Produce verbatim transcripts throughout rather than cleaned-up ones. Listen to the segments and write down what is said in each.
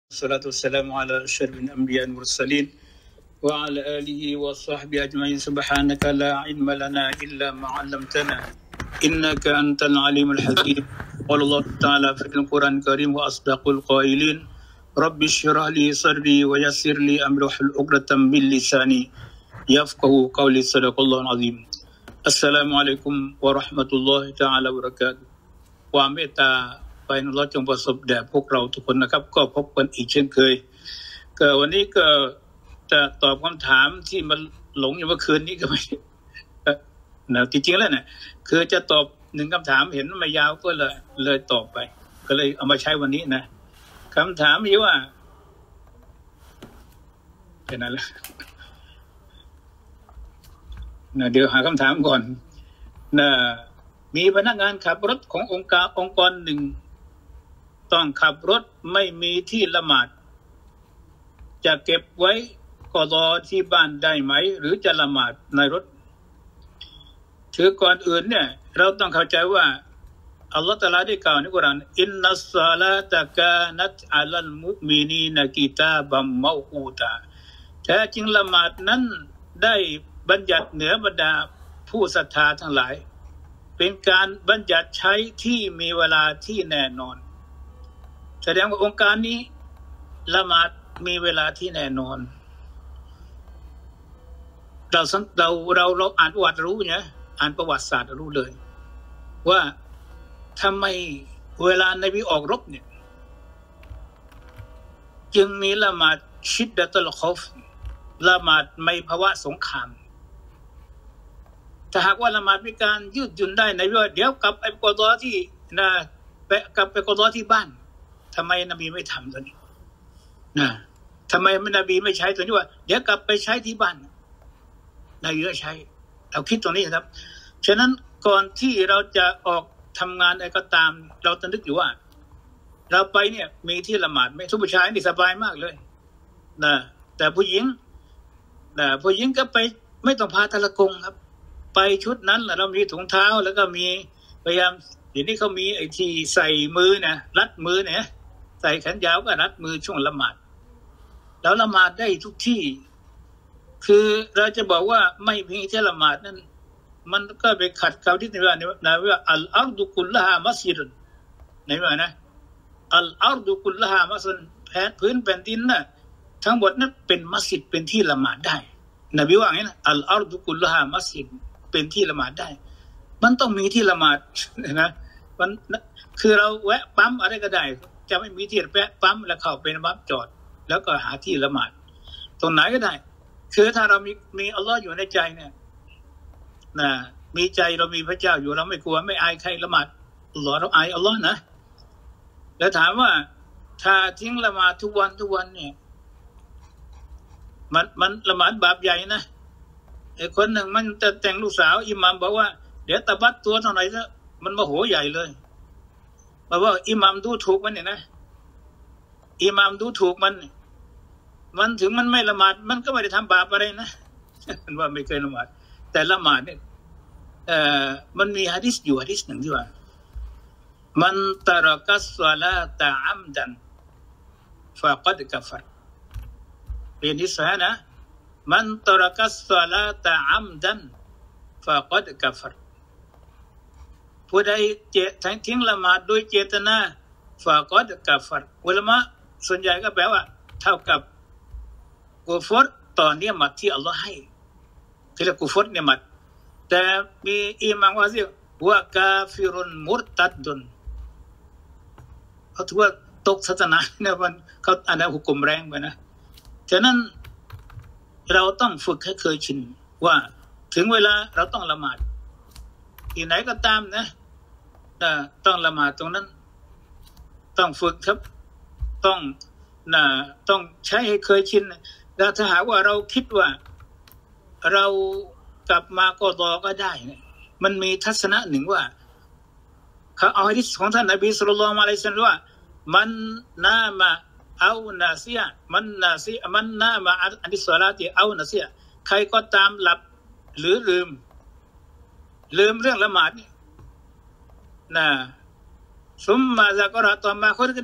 والصلاة والسلام على أشرف الأنبياء والمرسلين وعلى آله وصحبه أجمعين. سبحانك لا علم لنا إلا ما علمتنا إنك أنت العليم الحكيم. قال الله تعالى في القرآن الكريم وأصدق القائلين رب اشرح لي صدري ويسر لي أمري واحلل عقدة من لساني يفقهوا قولي. صدق الله العظيم. السلام عليكم ورحمة الله تعالى وبركاته. ความเมตตาไปนุลจงประสบแด่พวกเราทุกคนนะครับก็พบกันอีกเช่นเคยก็วันนี้ก็จะตอบคำถามที่มันหลงอยู่เมื่อคืนนี้ก็ไม่นะจริงๆแล้วเนี่ยคือจะตอบหนึ่งคำถามเห็นมันไม่ยาวก็เลยเลยตอบไปก็เลยเอามาใช้วันนี้นะคำถามนี้ว่าเป็นอะไรนะเดี๋ยวหาคำถามก่อนนะมีพนักงานขับรถขององค์การองค์กรหนึ่งต้องขับรถไม่มีที่ละหมาดจะเก็บไว้กอฎอที่บ้านได้ไหมหรือจะละหมาดในรถถือก่อนอื่นเนี่ยเราต้องเข้าใจว่าอัลลอฮฺตะอาลาได้กล่าวในกุรอานอินนัสศอลาตะกานัตอะลัลมุมินีนกิตาบัมเมาอูตาแท้จริงละหมาดนั้นได้บัญญัติเหนือบรรดาผู้ศรัทธาทั้งหลายเป็นการบัญญัติใช้ที่มีเวลาที่แน่นอนแสดงว่าองค์การนี้ละหมาดมีเวลาที่แน่นอนเราเราเราเราอ่านประวัติรู้เนี่ยอ่านประวัติศาสตร์รู้เลยว่าทำไมเวลานบีออกรบเนี่ยจึงมีละหมาดชิดดะตุลคอฟละหมาดในภาวะสงครามถ้าหากว่าละหมาดมีการยืดหยุ่นได้ในว่าเดี๋ยวกลับไปกอฎอที่นะไปกลับไปกอฎอที่บ้านทำไมนบีไม่ทำตัวนี้นะทำไมนบีไม่ใช้ตัวนี้ว่าเดี๋ยวกลับไปใช้ที่บ้านนบีก็ใช้เราคิดตรงนี้ครับฉะนั้นก่อนที่เราจะออกทำงานอะไรก็ตามเราต้องนึกอยู่ว่าเราไปเนี่ยมีที่ละหมาดไหมทุกผู้ชายนี่สบายมากเลยนะแต่ผู้หญิงนะผู้หญิงก็ไปไม่ต้องพาตะละกงครับไปชุดนั้นเรามีถุงเท้าแล้วก็มีพยายามเดี๋ยวนี้เขามีไอ้ที่ใส่มือนะรัดมือเนี่ยใส่แขนยาวก็รัดมือช่วงละหมาดแล้วละหมาดได้ทุกที่คือเราจะบอกว่าไม่มีที่ละหมาดนั้นมันก็ไปขัดคำที่ว่านะว่าอัลอาร์ดุกุลละฮามัสยิดไหนว่านะอัลอาร์ดุกุลละฮามัสยิดแผ่นพื้นแผ่นดินน่ะทั้งหมดนั้นเป็นมัสยิดเป็นที่ละหมาดได้นบีว่าอย่างนี้นะอัลอาร์ดุกุลละฮามัสยิดเป็นที่ละหมาดได้มันต้องมีที่ละหมาดนะมันคือเราแวะปั๊มอะไรก็ได้จะไม่มีที่แวะปั๊มแล้วเข้าไปในปั๊มจอดแล้วก็หาที่ละหมาดตรงไหนก็ได้คือถ้าเรามีมีอัลลอฮ์อยู่ในใจเนี่ยนะมีใจเรามีพระเจ้าอยู่เราไม่กลัวไม่อายใครละหมาดอัลลอฮ์เราอายอัลลอฮ์นะแล้วถามว่าถ้าทิ้งละหมาดทุกวันทุกวันเนี่ยมันมันละหมาดบาปใหญ่นะไอ้คนหนึ่งมันจะแต่งลูกสาวอิหม่ามบอกว่าเดี๋ยวตะบัดตัวเท่าไหร่ซะมันโมโหใหญ่เลยบอกว่าอิหม่ามดูถูกมันเนี่ยนะอิหม่ามดูถูกมันมันถึงมันไม่ละหมาดมันก็ไม่ได้ทำบาปอะไรนะมันว่าไม่เคยละหมาดแต่ละหมาดเนี่ยเอ่อมันมีหะดีษอยู่หะดีษหนึ่งที่ว่ามันตะรกัสศอลาตะอัมดันฟะกัดกัฟรเป็นที่สานะมันตะรกัสศอลาตะอัมดันฟะกัดกัฟรผู้ใดเจตทิ้งละหมาดโดยเจตนาฟะกัดกัฟรอุลามะส่วนใหญ่ก็แปลว่าเท่ากับกุฟรต่อเนียมัตที่อัลลอฮ์ให้ที่เรียกกุฟรเนียมัตแต่มีอิหม่ามว่าสิว่ากาฟิรุนมุรตัดดุนเขาถือว่าตกศาสนาเนี่ยมันเขาอันนั้นหุกกลมแรงไปนะฉะนั้นเราต้องฝึกให้เคยชินว่าถึงเวลาเราต้องละหมาดที่ไหนก็ตามนะต้องละหมาดตรงนั้นต้องฝึกครับต้องนะต้องใช้ให้เคยชินแล้วถ้าหากว่าเราคิดว่าเรากลับมาก็รอก็ได้เนี่ยมันมีทัศนะหนึ่งว่าเขาเอาหะดีษของท่านนบีศ็อลลัลลอฮุอะลัยฮิวะซัลลัมว่ามันนามาเอานาซียะมันนาซีมันนามาอันดิศอลาติเอานาซียะใครก็ตามหลับหรือลืมลืมเรื่องละหมาดนี่นะซุมมาซะกะเราะต่อมาคนก็ได้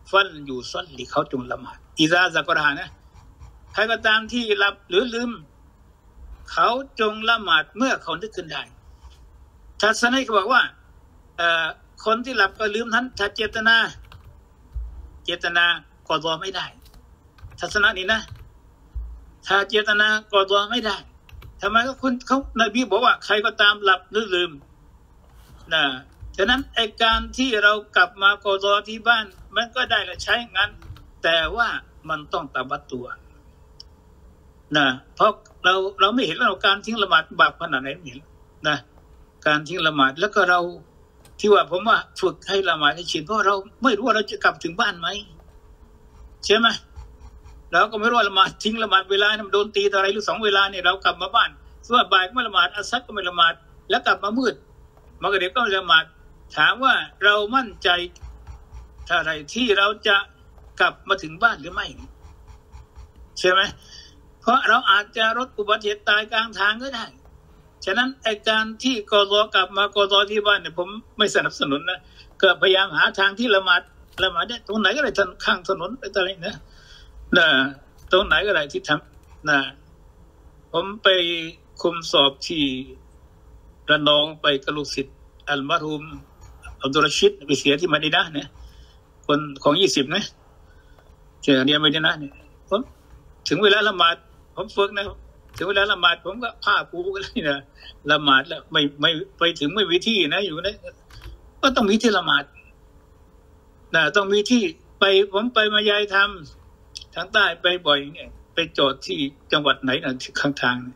ฟันอยู่ซ่อนหลีเขาจงละหมาดอิซาซะกรหานะใครก็ตามที่หลับหรือลืมเขาจงละหมาดเมื่อเขานึกขึ้นได้ทัศนัยก็บอกว่าเอ่อคนที่หลับก็ลืมนั้นถ้าเจตนาเจตนาก็รอไม่ได้ทัศนะนี้นะถ้าเจตนาก็รอไม่ได้ทำไมก็คุณเขานบีบอกว่าใครก็ตามหลับหรือลืมนะฉะนั้นไอการที่เรากลับมากอฎอที่บ้านมันก็ได้และใช้งานแต่ว่ามันต้องตะบัดตัวนะเพราะเราเราไม่เห็นเราการทิ้งละหมาดบาปขนาดไหนไม่เห็นนะการทิ้งละหมาดแล้วก็เราที่ว่าผมว่าฝึกให้ละหมาดให้ชินเพราะเราไม่รู้ว่าเราจะกลับถึงบ้านไหมใช่ไหมเราก็ไม่รู้ว่าละหมาดทิ้งละหมาดเวลาโดนตีต่ออะไรหรือสองเวลาเนี่ยเรากลับมาบ้านส่วนบ่ายก็ไม่ละหมาดอัสซัดก็ไม่ละหมาดแล้วกลับมามืดมันก็เดี๋ยวก็ละหมาดถามว่าเรามั่นใจเท่าไรที่เราจะกลับมาถึงบ้านหรือไม่ใช่ไหมเพราะเราอาจจะรถอุบัติเหตุตายกลางทางก็ได้ฉะนั้นไอการที่กอฎอกลับมากอฎอที่บ้านเนี่ยผมไม่สนับสนุนนะก็พยายามหาทางที่ละหมาดละหมาดได้ตรงไหนก็ได้ทางข้างถนนอะไรนะนะตรงไหนก็ได้ที่ทำนะผมไปคุมสอบที่ระนองไปกะลูกศิษย์อัลมารุมอับดุลรชิดไปเสียที่มะดีนะห์เนี่ยคนของยี่สิบนะเจอเรียนมะดีนะห์เนี่ยผมถึงเวลาละหมาดผมฝึกนะถึงเวลาละหมาดผมก็ผ้าปูกันเลยนะละหมาดแล้วไม่ไม่ไปถึงไม่วิธีนะอยู่นะก็ต้องมีที่ละหมาดนะต้องมีที่ไปผมไปมายายทำทางใต้ไปบ่อยเนี่ยไปจอดที่จังหวัดไหนนะข้างทาง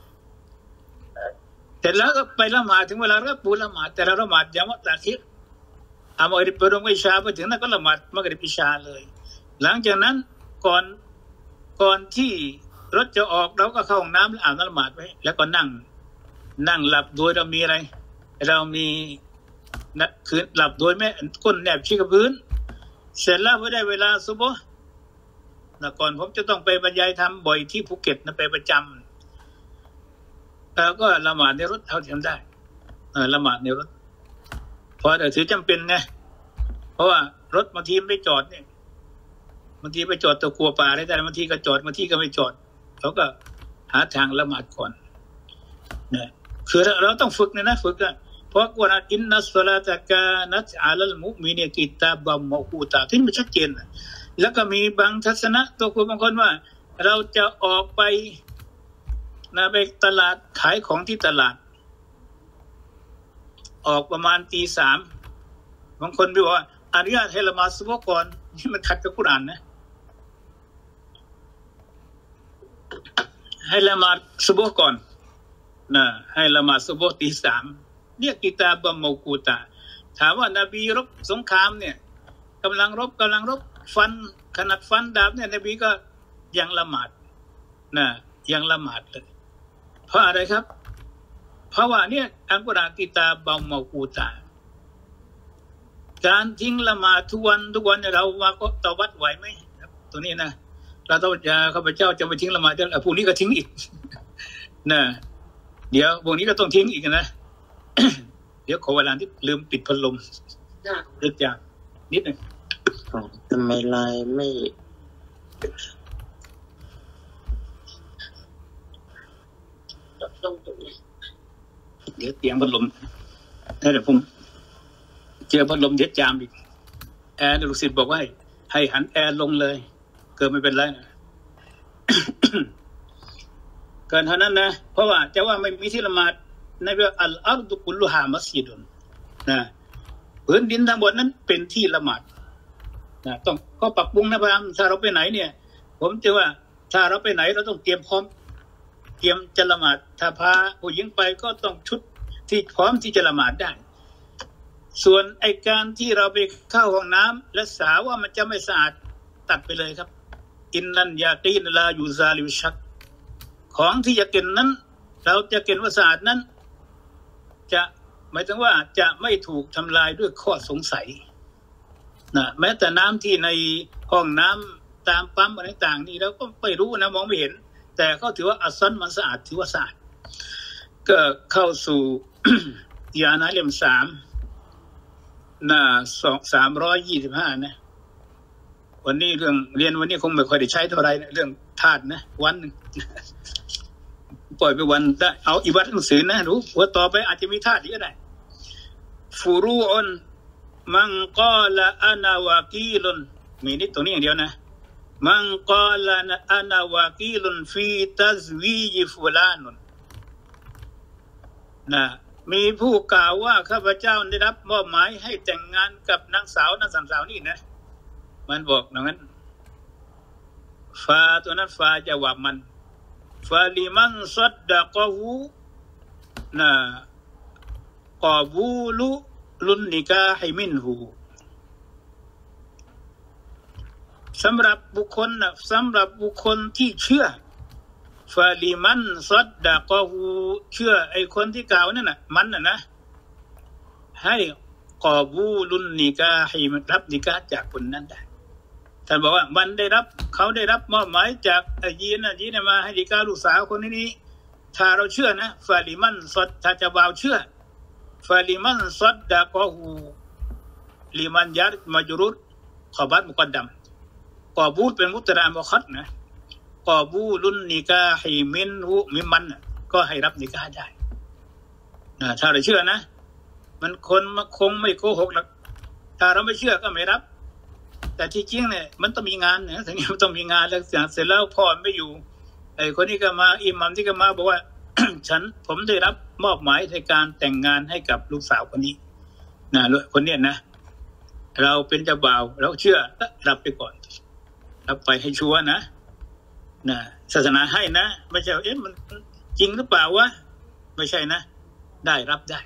เสร็จแล้วก็ไปละหมาดถึงเวลาก็ปูละหมาดแต่เราละหมาดยามะตะคิรอามัยไปโรงอิชาไปถึงนั้นก็ละหมาดมักริบอิชาเลยหลังจากนั้นก่อนก่อนที่รถจะออกเราก็เข้าห้องน้ำแล้วอาบน้ำละหมาดไว้แล้วก็นั่งนั่งหลับโดยเรามีอะไรเรามีนะคือหลับโดยแม่ก้นแนบชิดกับพื้นเสร็จแล้วพอได้เวลาซุบฮ์นะก่อนผมจะต้องไปบรรยายธรรมบ่อยที่ภูเก็ตนะไปประจำแล้วก็ละหมาดในรถเท่าที่ทำได้เออละหมาดในรถเพราะแต่ถือจำเป็นไงเพราะว่ารถบางทีไม่จอดเนี่ยบางทีไปจอดตะกัวป่าได้แต่บางทีก็จอดบางทีก็ไม่จอดเขาก็หาทางละหมาดก่อนนะคือเราต้องฝึกเนี่ยนะฝึกอ่ะเพราะว่าอินนัสศอลาตะกานัตอะลัลมุมินีกิตาบัมมะกูตาที่มันชัดเจนแล้วก็มีบางทัศนะตัวคนบางคนว่าเราจะออกไปนะไปตลาดขายของที่ตลาดออกประมาณตีสามบางคนบอกว่าอนุญาตให้ละหมาดซุบฮ์ก่อนนี่มันขัดกับกุรอานนะให้ละหมาดซุบฮ์ก่อนนะให้ละหมาดซุบฮ์ตีสามเรียกกิตาบัมมะกูตาถามว่านบีรบสงครามเนี่ยกำลังรบกำลังรบฟันขนาดฟันดาบเนี่ยนบีก็ยังละหมาดนะยังละหมาดเลยเพราะอะไรครับเพราะว่าเนี่ยอัลกุรอานกิตาบัมมะกูตาการทิ้งละหมาดทุกวันทุกวันเราว่าก็ตะวัดไหวไหมตรงนี้นะเราต้องจะข้าพเจ้าจะไปทิ้งละหมาดแล้วพรุ่งนี้ก็ทิ้งอีกนะเดี๋ยวพรุ่งนี้ก็ต้องทิ้งอีกนะ เดี๋ยวขอเวลาที่ลืมปิดพัดลมเลือกอย่างนิดหนึ่งทำไมไลน์ไม่ลงตรงนี้เดี๋ยวเตียงพัดลมถ้าเดี๋ยวผมเจอพัดลมเด็ดจามอีกแอร์ลูกศิษย์บอกว่าให้หันแอร์ลงเลยเกิดไม่เป็นไรนะ เกินเท่านั้นนะเพราะว่าจะว่าไม่มีที่ละหมาดในเรื่องอัลอาร์ดุกุลลุฮามัสยิดุนนะพื้นดินทั้งหมดนั้นเป็นที่ละหมาดนะต้องก็ปรับปรุงนะพระถ้าเราไปไหนเนี่ยผมจะว่าถ้าเราไปไหนเราต้องเตรียมพร้อมเตรียมจะละหมาดถ้าพาผู้หญิงไปก็ต้องชุดที่พร้อมที่จะละหมาดได้ส่วนไอการที่เราไปเข้าห้องน้ำและสาว่ามันจะไม่สะอาดตัดไปเลยครับอินนันยาตีนลายูซาลิวชักของที่จะกินนั้นเราจะกินว่าสะอาดนั้นจะหมายถึงว่าจะไม่ถูกทำลายด้วยข้อสงสัยนะแม้แต่น้ำที่ในห้องน้ำตามปั๊มอะไรต่างๆนี่เราก็ไม่รู้นะมองไม่เห็นแต่เขาถือว่าอัศนมันสะอาดถือว่าสะอาดก็เข้าสู่ ยานะเล่มสามหน้าสองสามร้อยยี่สิบห้านะวันนี้เรื่องเรียนวันนี้คงไม่ค่อยได้ใช้เท่าไรเรื่องธาตุนะวันหนึ่งปล่อยไปวันได้เอาอีวัดหนังสือนะรู้ว่าต่อไปอาจจะมีธาตุอีกก็ได้ฟูรูอนมังกอลาอานาวากีลุนมีนิดตรงนี้อย่างเดียวนะมังกอลาอานาวากีลุนฟีตัซวีจิฟูลานุนนะมีผู้กล่าวว่าข้าพเจ้าได้รับมอบหมายให้แต่งงานกับนางสาวนางสามสาวนี่นะมันบอกอย่างนั้นฟาตัวนั้นฟาจะว่ามันฟาลิมันซัดดะกะฮูนะกอบูลุลุนนิกาฮิมินฮูสำหรับบุคคลนะสำหรับบุคคลที่เชื่อฟาลิมันซัดดะกะฮูเชื่อไอ้คนที่กล่าวนั่นน่ะมันน่ะนะให้กอบูลุนนิกาฮิมันรับนิกาจากคนนั้นได้ท่านบอกว่ามันได้รับเขาได้รับมอบหมายจากไอ้ยีนน่ะยีนมาให้นิกาลูกสาวคนนี้ถ้าเราเชื่อนะฟาลิมันซัดถ้าจะบ่าวเชื่อฟาลิมันซัดดะกะฮูลิมันยัดมัจรุรขบัตมุกัดดัมกอบูลเป็นมุตตะมุคัดนะกอบูลุนนิกาฮิมินฮูมิมันก็ให้รับนิกาได้นะถ้าเราเชื่อนะมันคนคงไม่โกหกหรอกถ้าเราไม่เชื่อก็ไม่รับแต่ที่จริงเนี่ยมันต้องมีงานนะทีนี้มันต้องมีงานแล้วเสร็จแล้วพ่อไม่อยู่ไอ้คนนี้ก็มาอิหมัมที่ก็มาบอกว่า ฉันผมได้รับมอบหมายในการแต่งงานให้กับลูกสาวคนนี้นะคนเนี้ยนะเราเป็นเจ้าบ่าวเราเชื่อรับไปก่อนรับไปให้ชัวร์นะนะศาสนาให้นะไม่ใช่เอ๊ะมันจริงหรือเปล่าวะไม่ใช่นะได้รับได้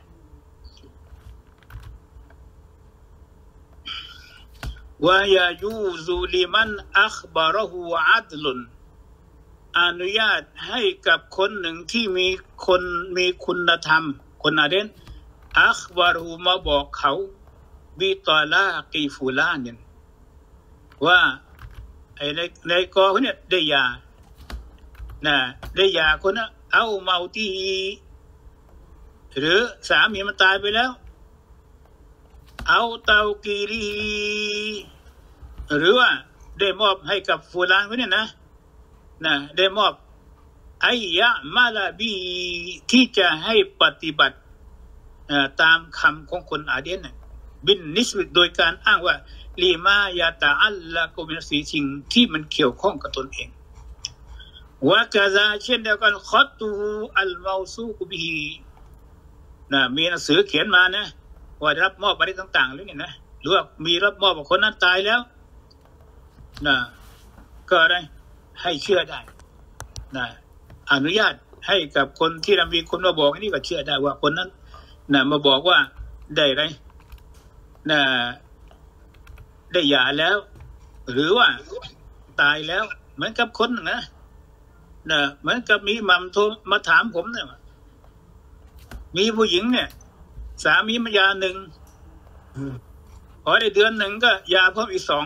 วายายูซูลิมันอัคบาระฮูอัดลุนอนุญาตให้กับคนหนึ่งที่มีคนมีคุณธรรมคนอาเดนอัคบาระฮูมาบอกเขาบิตอลากีฟูลาเนี่ยว่าไอ้ในในกอเขาเนี่ยได้ยานะได้ยาคนนั้นเอาเมาตีหรือสามีมันตายไปแล้วเอาเตากีรีหรือว่าได้มอบให้กับฟูลานคนนี้นะนะได้มอบไอยะมาลาบีที่จะให้ปฏิบัติตามคำของคนอาเดียนนะบินนิสบิโดยการอ้างว่าลีมายาตาอัลละกุมินสีสิ่งที่มันเกี่ยวข้องกับตนเองวะกะซาเช่นเดียวกันขัตตูอัลมาซูกุบิฮีนะมีหนังสือเขียนมานะว่ารับมอบอะไรต่างๆหรือไงนะหรือว่ามีรับมอบกับคนนั้นตายแล้วนะก็อะไรให้เชื่อได้นะอนุญาตให้กับคนที่มีคนมาบอกนี่ก็เชื่อได้ว่าคนนั้นนะมาบอกว่าได้ไรนะได้หย่าแล้วหรือว่าตายแล้วเหมือนกับคนนะนะเหมือนกับมีมัมโทรมาถามผมเนี่ยมีผู้หญิงเนี่ยสามีมายาหนึ่งพอได้เดือนหนึ่งก็ยาเพิ่มอีกสอง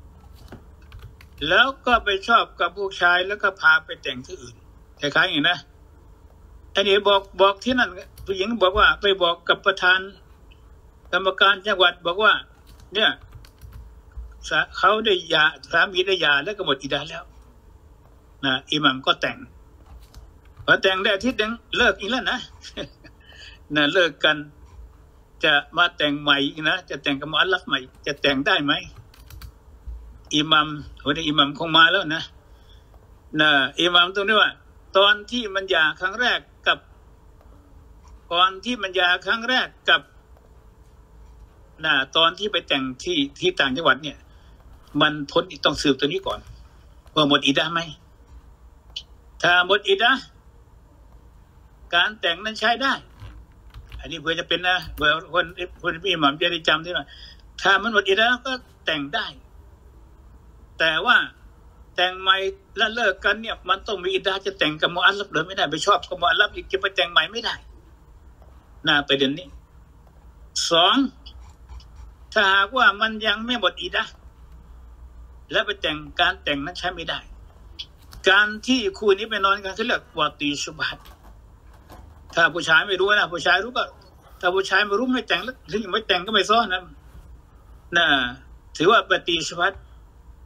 แล้วก็ไปชอบกับผู้ชายแล้วก็พาไปแต่งที่อื่นคล้ายๆอย่างนี้นะอันนี้บอกบอกที่นั่นผู้หญิงบอกว่าไปบอกกับประธานกรรมการจังหวัดบอกว่าเนี่ยเขาได้ยาสามีได้ยาแล้วก็หมดอิดาแล้วนะอิหมัมก็แต่งพอแต่งได้อาทิตย์นึงเลิกอีกแล้วนะนะเลิกกันจะมาแต่งใหม่อีกนะจะแต่งกับมุอัลลัฟใหม่จะแต่งได้ไหมอิหมัมวันนี้อิหมัมคงมาแล้วนะนะอิหมัมตรงนี้ว่าตอนที่มันหย่าครั้งแรกกับตอนที่มันหย่าครั้งแรกกับนะตอนที่ไปแต่งที่ที่ต่างจังหวัดเนี่ยมันพ้นต้องสืบตัวนี้ก่อนว่าหมดอิดะห์ไหมถ้าหมดอิดะห์การแต่งนั้นใช้ได้อันนี้เพื่อจะเป็นนะเพื่อคนคนพี่หม่อมจะได้จำได้ว่าถ้ามันหมดอิดะห์ก็แต่งได้แต่ว่าแต่งใหม่แล้วเลิกกันเนี่ยมันต้องมีอิดะห์จะแต่งกับมุอัลลัฟเลยไม่ได้ไปชอบกับมุอัลลัฟอีกจะไปแต่งใหม่ไม่ได้น่าประเด็นนี้สองถ้าหากว่ามันยังไม่หมดอิดะห์แล้วไปแต่งการแต่งนั้นใช้ไม่ได้การที่คู่นี้ไปนอนกันเขาเรียกวาตีชุบฮัดถ้าผู้ชายไม่รู้นะผู้ชายรู้ก็ถ้าผู้ชายไม่รู้ไม่แต่งแล้วถึงไม่แต่งก็ไม่ซ้อนนะน่ะถือว่าปฏิชุบฮัด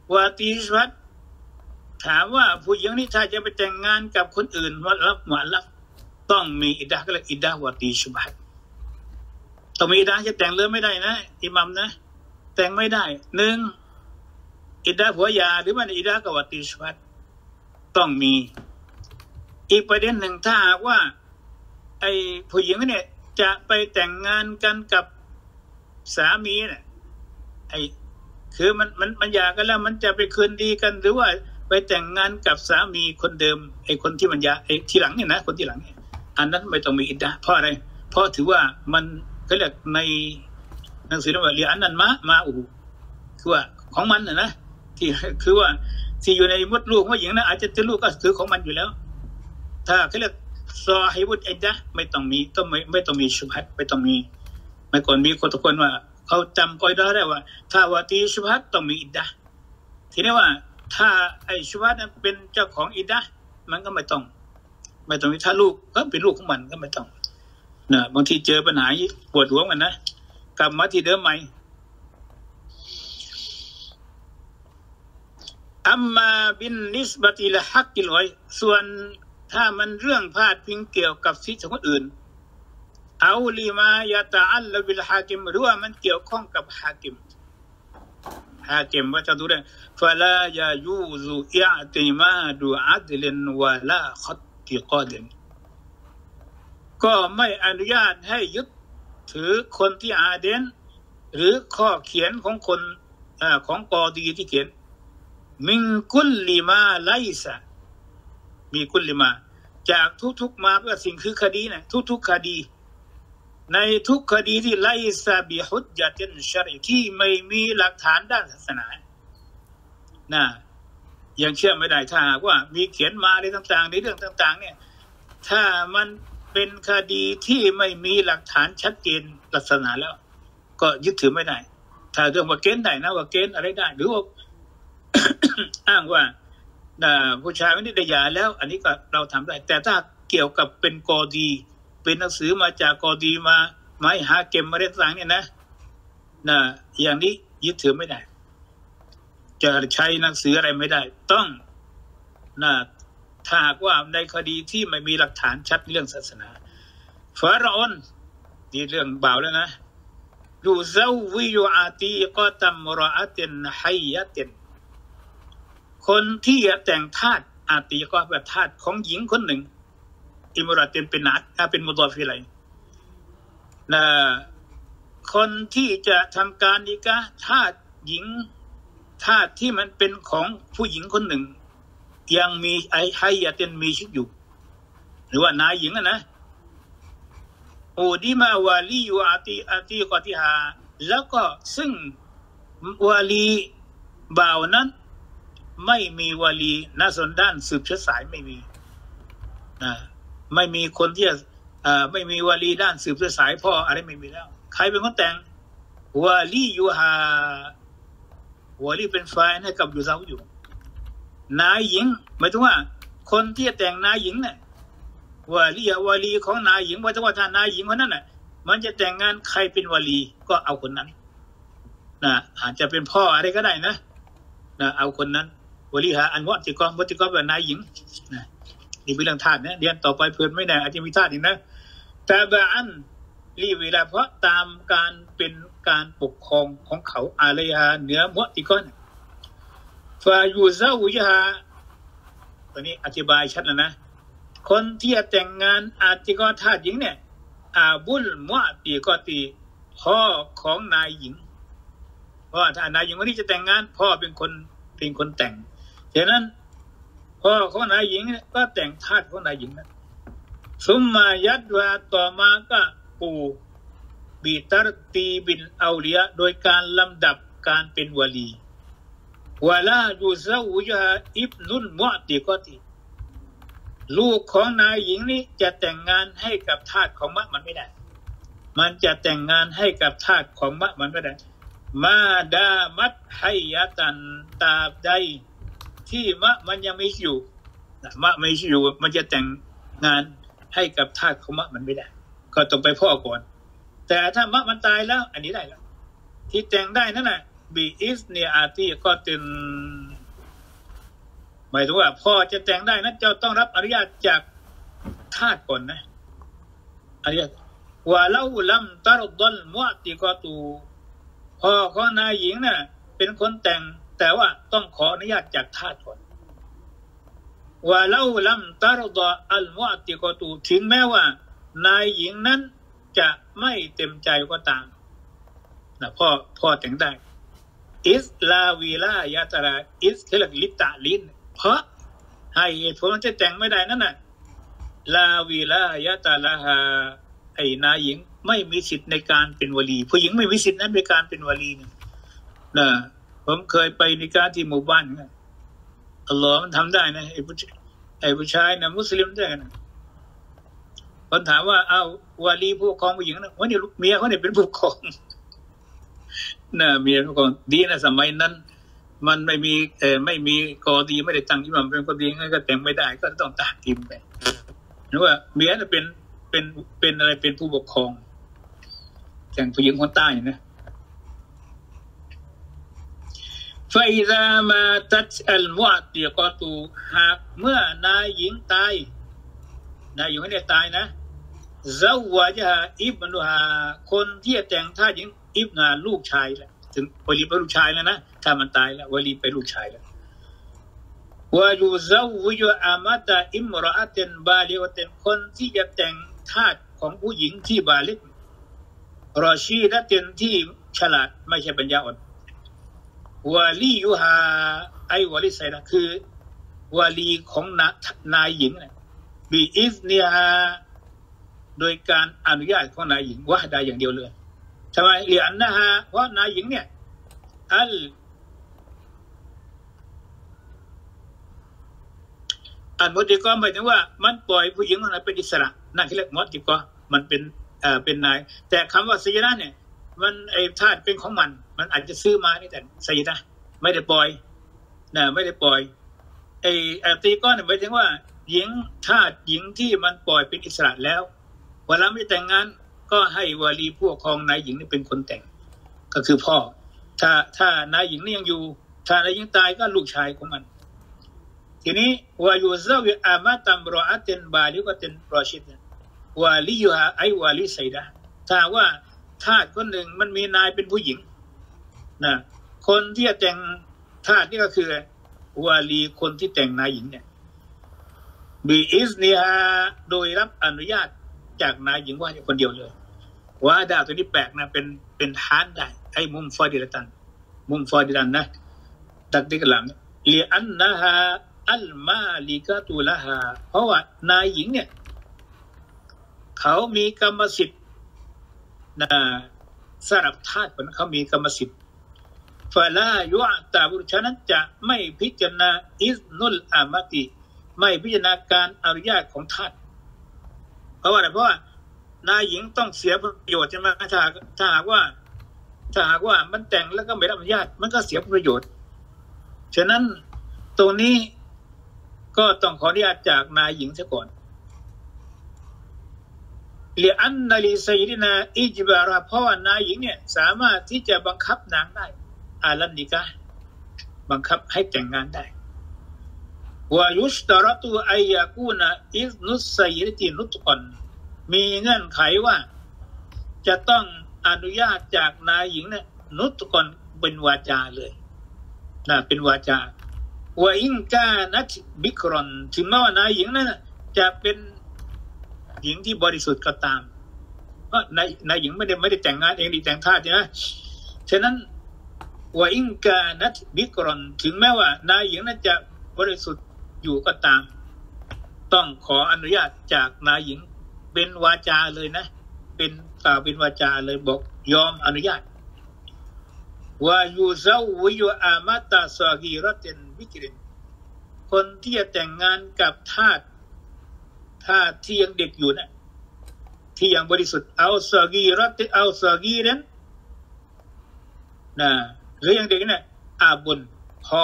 วาตีชวัตถามว่าผู้หญิงนี่ถ้าจะไปแต่งงานกับคนอื่นว่ารับหมารับต้องมีอิดะก็เลยอิดะวาตีชวัตต้องมีอิดะจะแต่งเรือไม่ได้นะอิหมัมนะแต่งไม่ได้หนึ่งอิดะผัวยาหรือว่าอิดะกับวาตีชวัตต้องมีอีกประเด็นหนึ่งถ้าหากว่าไอ้ผู้หญิงเนี่ยจะไปแต่งงานกันกับสามีเนี่ยไอ้คือมันมันมันหย่ากันแล้วมันจะไปคืนดีกันหรือว่าไปแต่งงานกับสามีคนเดิมไอ้คนที่มันหย่าไอ้ทีหลังเนี่ยนะคนที่หลังเนี่ยอันนั้นไม่ต้องมีอิดดะเพราะอะไรเพราะถือว่ามันก็เรียกในหนังสือว่าเรียนอันนั้นมามาอูคือว่าของมันน่ะนะที่คือว่าที่อยู่ในมดลูกของหญิงนะอาจจะเป็นลูกก็ถือของมันอยู่แล้วถ้าเขาเรียกซอฮิบุตอิดดะไม่ต้องมีก็ไม่ไม่ต้องมีชุบฮัดไม่ต้องมีเมื่อก่อนมีคนทุกคนว่าเขาจำกอยได้ว่าถ้าวาตีชุบฮัดต้องมีอิดดะทีนี้ว่าถ้าไอ้ชุบฮัดนั้นเป็นเจ้าของอิดดะมันก็ไม่ต้องไม่ต้องมีถ้าลูกก็เป็นลูกของมันก็ไม่ต้องนะบางทีเจอปัญหาปวดหัวมันนะกลับมาที่เดิมใหม่อัมมาบินนิสบติละฮักกิลอยส่วนถ้ามันเรื่องพาดพิงเกี่ยวกับสิทธิของคนอื่นเอาลีมายะตะอัลลบิลฮากิมหรือว่ามันเกี่ยวข้องกับฮากิมฮากิมว่าจะดูได้ฟะลายายูซุอิอติมาดุอัดลินวะลาคัตติกอดินก็ไม่อนุญาตให้ยึดถือคนที่อาเดนหรือข้อเขียนของคนอ่าของกอดีที่เขียนมินกุลลิมาไลซะมีกุลลิมาจากทุกๆมาเพื่อสิ่งคือคดีนะทุกๆคดีในทุกคดีที่ไลซะบิฮุจญะตินชะรีที่ไม่มีหลักฐานด้านศาสนานะยังเชื่อไม่ได้ถ้าว่ามีเขียนมาในต่างๆในเรื่องต่างๆเนี่ยถ้ามันเป็นคดีที่ไม่มีหลักฐานชัดเจนศาสนาแล้วก็ยึดถือไม่ได้ถ้าเรื่องว่าเกณฑ์ได้นะว่าเกณฑ์อะไรได้หรือว่า อ้างว่าผู้ชายไม่ได้หย่าแล้วอันนี้ก็เราทำได้แต่ถ้าเกี่ยวกับเป็นกอดีเป็นหนังสือมาจากกอดีมาไม่หาเก็บมาได้ต่างเนี่ยนะนะอย่างนี้ยึดถือไม่ได้จะใช้หนังสืออะไรไม่ได้ต้องนะถ้าหากว่าในคดีที่ไม่มีหลักฐานชัดเรื่องศาสนาฟาโรห์นี่เรื่องบ่าวแล้วนะยูซาวิยูอาตีกอตัมรออะตินฮัยยะตินคนที่จะแต่งทาสอาตีก็แบบทาสของหญิงคนหนึ่งอิมราตินเป็นนัดถ้าเป็นมุตอฟิไลนะคนที่จะทำการนิกะทาสหญิงทาสที่มันเป็นของผู้หญิงคนหนึ่งยังมีไอไฮยาเตนมีชีวิตอยู่หรือว่านายหญิงนะโอดีมาวาลียูอาตีอาตีกอติฮาแล้วก็ซึ่งวาลีบ่าวนั้นไม่มีวาลีณส่วนด้านสืบเชื้อสายไม่มีนะไม่มีคนที่อ่าไม่มีวาลีด้านสืบเชื้อสายพ่ออะไรไม่มีแล้วใครเป็นคนแต่งวาลียูฮาวาลีเป็นฝ่ายให้กับยูซาอยู่นายหญิงหมายถึงว่าคนที่จะแต่งนายหญิงเนี่ยวาลีวาลีของนายหญิงหมายถึงว่าถ้านายหญิงคนนั้นน่ะมันจะแต่งงานใครเป็นวาลีก็เอาคนนั้นนะอาจจะเป็นพ่ออะไรก็ได้นะนะเอาคนนั้นวลีฮะอันวัติกรวัติกรเป็นนายหญิงนะนี่เป็นเรื่องทาสนะเรียนต่อไปเพื่อนไม่ได้อาจจะมีทาสอีกนะแต่บะอันรีเวลาเพราะตามการเป็นการปกครองของเขาอาเลฮาเหนือวัติกรฟายูซาวิฮาตอนนี้อธิบายชัดแล้วนะคนที่จะแต่งงานอาติกรทาสหญิงเนี่ยอาบุลมุอติกอตีพ่อของนายหญิงเพราะถ้านายหญิงคนนี้จะแต่งงานพ่อเป็นคนเป็นคนแต่งฉะนั้นพ่อของนายหญิงก็แต่งทาสของนายหญิงนะซุมมายัดวาต่อมาก็ปูบีตารตีบินเอาเลียโดยการลำดับการเป็นวลีวะลายูซาอุยฮาอิบนุลมุอติกอติลูกของนายหญิงนี้จะแต่งงานให้กับทาสของมะมันไม่ได้มันจะแต่งงานให้กับทาสของมะมันไม่ได้มาดามัดให้ยะตันตาบใดที่มะมันยังไม่อยู่มะไม่อยู่มันจะแต่งงานให้กับทาสของมะมันไม่ได้ก็ต้องไปพ่อก่อนแต่ถ้ามะมันตายแล้วอันนี้ได้แล้วที่แต่งได้นั่นแหละบีอิสเนียอาตีก็เป็นหมายถึงว่าพ่อจะแต่งได้นะเจ้าต้องรับอนุญาตจากทาสก่อนนะอนุญาตว่าเล่าลำตารดลมุติกตูพ่อของนายหญิงน่ะเป็นคนแต่งแต่ว่าต้องขออนุญาตจากทาสก่อนว่าเล่าลำตารดอัลมุติกตูถึงแม้ว่านายหญิงนั้นจะไม่เต็มใจก็ตามนะพ่อพ่อแต่งได้อิสลาวีลายาตาราอิสคือหลักลิตาลินเพราะให้เหตุผลมันจะแต่งไม่ได้นั่นน่ะลาวีลายาตาลาฮาไอ้นายหญิงไม่มีสิทธิ์ในการเป็นวลีผู้หญิงไม่มีสิทธิ์นั้นในการเป็นวลีนะนะผมเคยไปในการที่หมู่บ้านนะอัลลอฮ์มันทำได้นะไอ้ผู้ไอ้ผู้ชายนะมุสลิมได้นะคนถามว่าเอาวลีผู้ปกครองผู้หญิงนะว่าเนี่ยเมียเขาเนี่ยเป็นผู้ปกครองน่ะเมียผู้ปกครองดีนะสมัยนั้นมันไม่มีเอ่อไม่มีกอดีไม่ได้ตั้งอิหม่ามเป็นคนดีงั้นก็แต่งไม่ได้ก็ต้องตากทิมไปหรือว่าเมียน่ะเป็นเป็นเป็นอะไรเป็นผู้ปกครองอย่างผู้หญิงคนใต้นะฟาอิซามาตัตอัลมุอติกะตูหากเมื่อนายหญิงตายนายหญิงไม่ได้ตายนะซาวะจาอิบนุฮาคนที่จะแต่งท่าหญิงอิบนาลูกชายแหละถึงวลีเป็นลูกชายแล้วนะถ้ามันตายแล้ววลีเป็นลูกชายแล้ววะยูซาวิจอามาตาอิมรออะตินบาลิกะตินคนที่จะแต่งทาสของผู้หญิงที่บาลิกรอชีดะตินที่ฉลาดไม่ใช่ปัญญาอ่อนวะลียูฮาไอวะลีไซนะคือวลีของนายหญิงนะบีอิสเนียโดยการอนุญาตของนายหญิงวะฮดาอย่างเดียวเลยทำไมเรียนนะฮะเพราะนายหญิงเนี่ยอัลอันมุติก็หมายถึงว่ามันปล่อยผู้หญิงมันเป็นอิสระนั่นคือเรียกมุติก็มันเป็นเอ่อเป็นนายแต่คำว่าไซยะดะเนี่ยมันไอ้ทาสเป็นของมันมันอาจจะซื้อมาแต่ไซยะดะไม่ได้ปล่อยนะไม่ได้ปล่อยไอ้อัตีก็เนี่ยหมายถึงว่าหญิงทาสหญิงที่มันปล่อยเป็นอิสระแล้วเวลาไม่แต่งงานก็ให้วลีผู้ปกครองนายหญิงนี่เป็นคนแต่งก็คือพ่อถ้าถ้านายหญิงนี่ยังอยู่ถ้านายหญิงตายก็ลูกชายของมันทีนี้วายูซาวิอามาตัมรออะตินบาลิกะตินรอชิดวาลียูฮาไอวาลีไซดะถ้าว่าทาสคนหนึ่งมันมีนายเป็นผู้หญิงนะคนที่จะแต่งทาสนี่ก็คือวาลีคนที่แต่งนายหญิงเนี่ยบีอิสเนียโดยรับอนุญาตจากนายหญิงว่าคนเดียวเลยว่าดาวตัวนี้แปลกนะเป็นเป็นฮานได้ไอ้มุมฟอดิลตันมุมฟอดิลันนะตักดิกหลังเลียอันนะฮะอัลมาลิกะตุละฮาเพราะว่านายหญิงเนี่ยเขามีกรรมสิทธิ์นะสำหรับทาสคนเขามีกรรมสิทธิ์ฟาลายุอตาบุรุษนั้นจะไม่พิจารณาอิสนุลอามาติไม่พิจารณาการอนุญาตของทาสเพราะว่าอะไรเพราะว่านายหญิงต้องเสียประโยชน์ใช่ไหมถ้าถ้าหากว่าถ้าหากว่ามันแต่งแล้วก็ไม่รับอนุญาตมันก็เสียประโยชน์ฉะนั้นตรงนี้ก็ต้องขออนุญาตจากนายหญิงซะก่อนเลียอันนาลีไซดินาอิจบาราเพราะว่านายหญิงเนี่ยสามารถที่จะบังคับนางได้อาลันนิกะบังคับให้แต่งงานได้วายุสตารตุอัยยากูนะอิสนุสไซริตินุตกอนมีเงื่อนไขว่าจะต้องอนุญาตจากนายหญิงเนี่ยนุตกอนเป็นวาจาเลยนะเป็นวาจาวาอิงกานัตบิกรอนถึงแม้ว่านายหญิงนั้นจะเป็นหญิงที่บริสุทธิ์ก็ตามเพราะนายนายหญิงไม่ได้ไม่ได้แต่งงานเองดีแต่งทาสใช่ไหมฉะนั้นวาอิงกานัตบิกรอนถึงแม้ว่านายหญิงนั้นจะบริสุทธิ์อยู่ก็ตามต้องขออนุญาตจากนายหญิงเป็นวาจาเลยนะเป็นกล่าวเป็นวาจาเลยบอกยอมอนุญาตว่ายูซาวิยูอามาตาซากีรตินวิกรินคนที่จะแต่งงานกับทาสทาสที่ยังเด็กอยู่นะที่ยังบริสุทธิ์เอาซากีรติเอาซากีรันนะหรือยังเด็กนะอาบุญพ่อ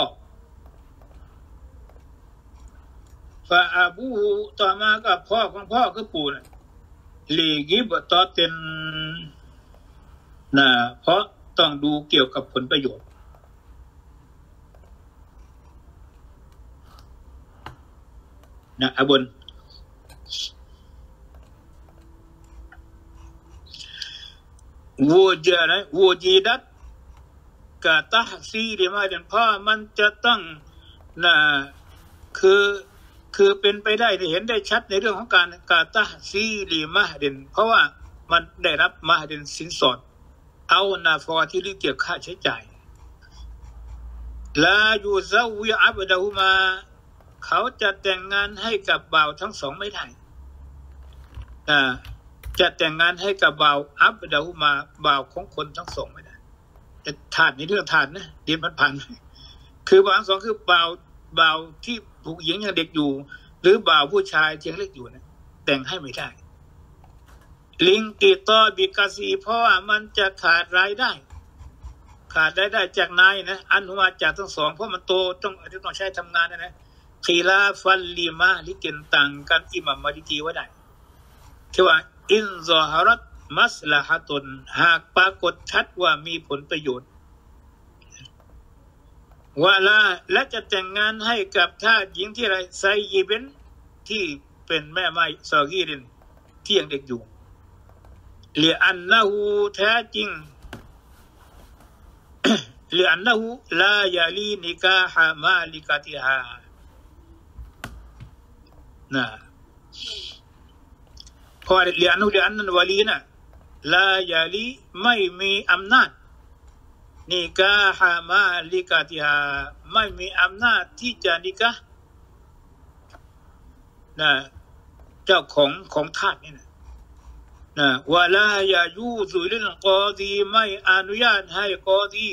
ฟาอาบูต่อมาก็พ่อของพ่อคือปู่นะลีกิบตอเต็นนะเพราะต้องดูเกี่ยวกับผลประโยชน์นะอาบุญวูจานะวูจีดัตกะตะซีดีมาเด่นพ่อมันจะต้องนะคือคือเป็นไปได้ที่เห็นได้ชัดในเรื่องของการกาตะซีดีมาเด่นเพราะว่ามันได้รับมาเด่นสินสอดเอานาฟอที่เรียกเกี่ยวค่าใช้จ่ายลายูซาวิอับดะฮุมาเขาจะแต่งงานให้กับบ่าวทั้งสองไม่ได้อ่าจะแต่งงานให้กับบ่าวอับดะฮุมาบ่าวของคนทั้งสองไม่ได้แต่ทาสในเรื่องทาสนะเรียนผ่านๆคือบ่าวทั้งสองคือบ่าวบ่าวที่ผู้หญิงยังเด็กอยู่หรือบ่าวผู้ชายที่ยังเล็กอยู่นะแต่งให้ไม่ได้ลิงกีตอบิกาซีเพราะว่ามันจะขาดรายได้ขาดรายได้จากนายนะอันหัวจากทั้งสองเพราะมันโตต้องต้องใช้ทำงานนะนะคีลาฟัลลิมาลิเกนต่างกันอิหม่ามมาลิกีว่าได้ที่ว่าอินซอฮารัตมัสลาฮะตุนหากปรากฏชัดว่ามีผลประโยชน์วะลาและจะแต่งงานให้กับทาสหญิงที่ไรไซยีเบนที่เป็นแม่ไม้ซอกีรินที่ยังเด็กอยู่เลียอันนะฮูแท้จริงเลียอันนะฮูลายาลีนิกาฮามาลิกาติฮานะเพราะเลียอันนูเลียอันนั้นวาลีนะลายาลีไม่มีอำนาจนิกาฮามาลิกาติฮาไม่มีอำนาจที่จะนิกะนะเจ้าของของทาสนี่นะนะวะลายายูซุลิลกอดีไม่อนุญาตให้กอดี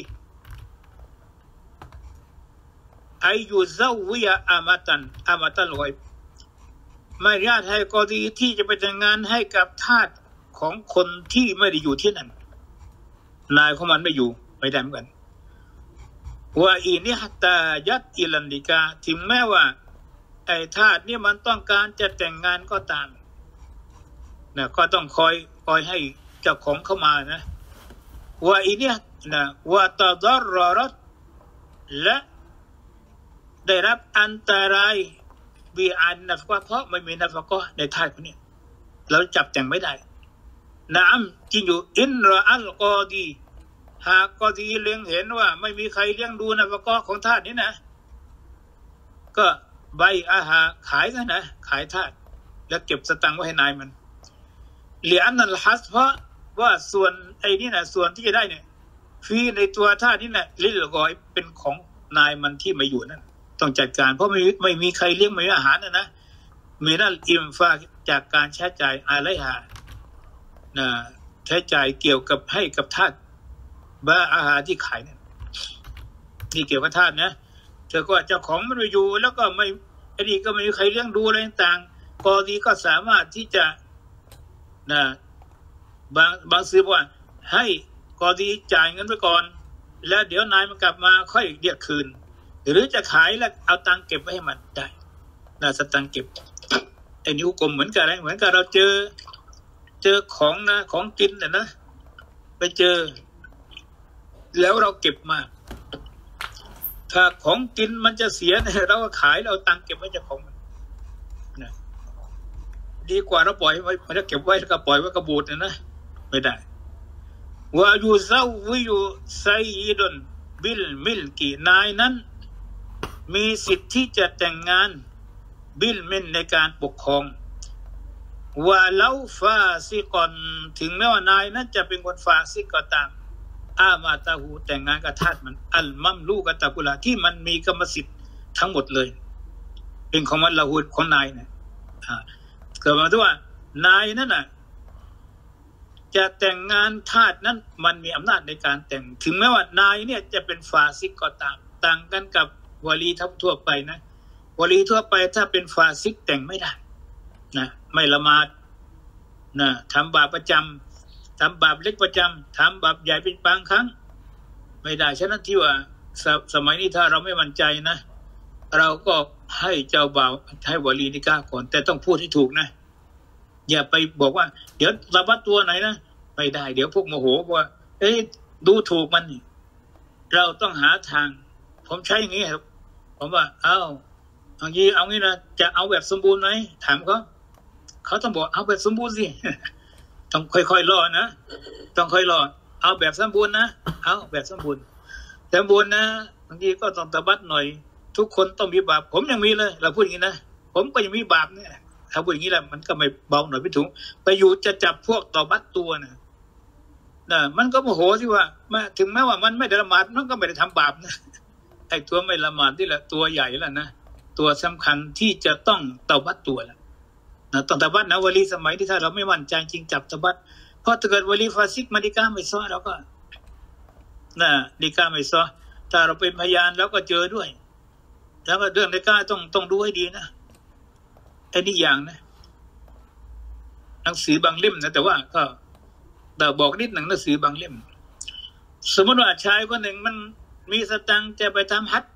อายุซาวิยาอามาตันอามาตันลอยไม่อนุญาตให้กอดีที่จะไปแต่งงานให้กับทาสของคนที่ไม่ได้อยู่ที่นั่นนายของมันไม่อยู่ไม่ได้เหมือนกันว่าอีนิฮัตตายัดอิลันดิกาถึงแม้ว่าไอ้ทาสนี่มันต้องการจะแต่งงานก็ตามนะก็ต้องคอยคอยให้เจ้าของเข้ามานะว่าอีเนี่ยนะว่าตาดอรอรัตและได้รับอันตรายบีอันนัฟกะเพราะไม่มีนัฟกะในทาสคนนี้เราจับแต่งไม่ได้น้ำจริงอยู่อินรออัลกอดีหากกอดีเลี้ยงเห็นว่าไม่มีใครเลี้ยงดูนัฟกะของทาสนี้นะก็ใบอาหารขายกันนะขายทาสแล้วเก็บสตังค์ไว้ให้นายมันเหลียนนัลฮัสเพราะว่าส่วนไอ้นี่นะส่วนที่จะได้เนี่ยฟรีในตัวท่านี่นะลิลกอยเป็นของนายมันที่มาอยู่นั่นต้องจัดการเพราะไม่ไม่มีใครเลี้ยงไม่มีอาหารนะนะมีนั่นอิมฟาจากการใช้จ่ายอะไรหานะใช้จ่ายเกี่ยวกับให้กับทาสบ้าอาหารที่ขายเนี่ยนี่เกี่ยวกับทาสนะเธอก็เจ้าของมันไปอยู่แล้วก็ไม่ไอ้นี่ก็ไม่มีใครเลี้ยงดูอะไรต่างกอดีก็สามารถที่จะนะบางบางซื้อว่าให้กอดีจ่ายเงินไปก่อนแล้วเดี๋ยวนายมันกลับมาค่อยเรียกคืนหรือจะขายแล้วเอาตังค์เก็บไว้ให้มันได้นะสตังค์เก็บไอ้นิ้วกลมเหมือนกันอะไรเหมือนกับเราเจอเจอของนะของกินน่ะนะไปเจอแล้วเราเก็บมาถ้าของกินมันจะเสียเราก็ขายเราตังค์เก็บไว้เจ้าของมันนะดีกว่าเราปล่อยไว้เราเก็บไว้แล้วก็ปล่อยไว้กระบูดนะนะไม่ได้ว่าอยู่เศร้าวิอยู่ไซยิดนบิลมิลกีนายนั้นมีสิทธิ์ที่จะแต่งงานบิลมินในการปกครองว่าเล่าฟาซิกอนถึงแม้ว่านายนั้นจะเป็นคนฟาซิกก็ตามอามาตาหูแต่งงานกับทาสมันอัลมัมลูกตะกุลาที่มันมีกรรมสิทธิ์ทั้งหมดเลยเป็นของมันละหูของนายเนี่ยเกิดมาด้วยว่านายนั่นน่ะจะแต่งงานทาสนั้นมันมีอำนาจในการแต่งถึงแม้ว่านายเนี่ยจะเป็นฟาซิกก็ตามต่างกันกับวลีทั่วไปนะวลีทั่วไปถ้าเป็นฟาซิกแต่งไม่ได้นะไม่ละหมาดนะทำบาปประจำทำบาปเล็กประจำทำบาปใหญ่เป็นบางครั้งไม่ได้ฉะนั้นที่ว่าส, สมัยนี้ถ้าเราไม่มั่นใจนะเราก็ให้เจ้าบ่าวให้วลีนิกาก่อนแต่ต้องพูดให้ถูกนะอย่าไปบอกว่าเดี๋ยวระบัดตัวไหนนะไม่ได้เดี๋ยวพวกโมโหว่าเอ้ยดูถูกมันเราต้องหาทางผมใช้อย่างนี้ครับผมว่าเอ้าบางทีเอางี้นะจะเอาแบบสมบูรณ์ไหมถามเขาเขาต้องบอกเอาแบบสมบูรณ์สิ ต้องค่อยๆรอนะต้องค่อยรอเอาแบบสมบูรณ์นะเอาแบบสมบูรณ์สมบูรณ์นะบางทีก็ต้องตะบัดหน่อยทุกคนต้องมีบาปผมยังมีเลยเราพูดอย่างนี้นะผมก็ยังมีบาปเนี่ยถ้าพูดอย่างนี้แหละมันก็ไม่เบาหน่อยพี่ถุงไปอยู่จะจับพวกตะบัดตัวนะนะมันก็โมโหสิว่าถึงแม้ว่ามันไม่ได้ละหมาดมันก็ไม่ได้ทำบาปนะไอ้ตัวไม่ละหมาดนี่แหละตัวใหญ่แล้วนะตัวสำคัญที่จะต้องตะบัดตัวแล้วนะต้องตะบัดนะวลีสมัยที่ถ้าเราไม่มั่นใจจริงจับตะบัดเพราะถ้าเกิดวลีฟาซิกมาดิกาไม่ซ้อเราก็นะดิกาไม่ซ้อถ้าเราเป็นพยานแล้วก็เจอด้วยแล้วก็เรื่องดิกาต้องต้องดูให้ดีนะไอ้นี่อย่างนะหนังสือบางเล่มนะแต่ว่าก็แต่บอกนิดหนึ่งหนังสือบางเล่มสมมติว่าชายคนหนึ่งมันมีสตังค์จะไปทำฮัจญ์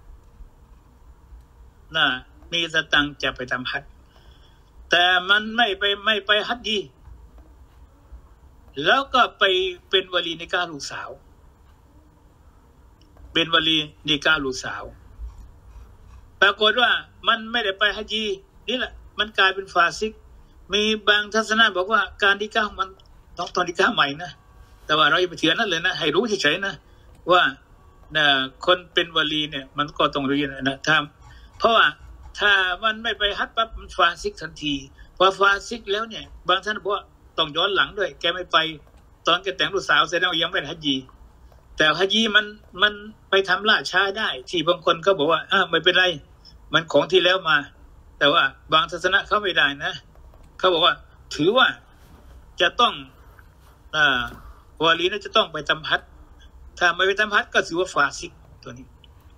นะมีสตังค์จะไปทำฮัจญ์แต่มันไม่ไปไม่ไปฮัจญีแล้วก็ไปเป็นวลีนิกาลูกสาวเป็นวลีนิกาลูกสาวปรากฏว่ามันไม่ได้ไปฮัจญีนี่แหละมันกลายเป็นฟาซิกมีบางทัศนะบอกว่าการนิกามันต้องตอนนิกาใหม่นะแต่ว่าเราอย่าไปเถียงนั่นเลยนะให้รู้เฉยๆนะว่านะคนเป็นวลีเนี่ยมันก็ต้องเรียนนะถ้าเพราะว่าถ้ามันไม่ไปฮัจญ์ปั๊บมันฟาซิกทันทีพอฟาซิกแล้วเนี่ยบางท่านบอกว่าต้องย้อนหลังด้วยแกไม่ไปตอนแกแต่งลูกสาวแสดงว่ายังไม่ฮัจญีแต่ฮัจญีมันมันไปทำล่าช้าได้ที่บางคนเขาบอกว่าอ้าวไม่เป็นไรมันของที่แล้วมาแต่ว่าบางทัศนะเขาไม่ได้นะเขาบอกว่าถือว่าจะต้องอ่าวาลีน่าจะต้องไปทำฮัจญ์ถ้าไม่ไปทำฮัจญ์ก็ถือว่าฟาซิกตัวนี้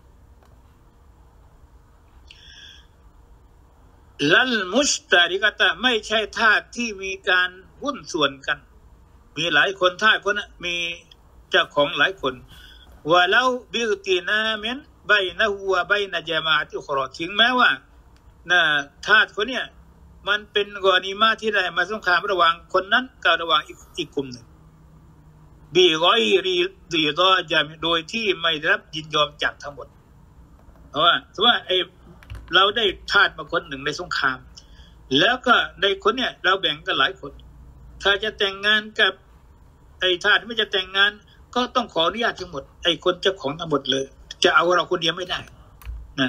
ลัลมุชตาริกะตะไม่ใช่ทาสที่มีการหุ้นส่วนกันมีหลายคนทาสคนนะมีเจ้าของหลายคนว่าแล้วบิลตินาเมนใบนะฮัวใบนะญะมาอะตุครอถึงแม้ว่านะทาสคนเนี้ยมันเป็นกรณีมาที่ได้มาสงครามระหว่างคนนั้นกับระหว่างอีกอีกกลุ่มหนึ่งบีกอยรีดีดอจามโดยที่ไม่ได้รับยินยอมจากทั้งหมดเพราะว่าสมมติว่าไอเราได้ทาสมาคนหนึ่งในสงครามแล้วก็ในคนเนี่ยเราแบ่งกันหลายคนถ้าจะแต่งงานกับไอ้ทาสไม่จะแต่งงานก็ต้องขออนุญาตทั้งหมดไอ้คนเจ้าของทั้งหมดเลยจะเอาเราคนเดียวไม่ได้นะ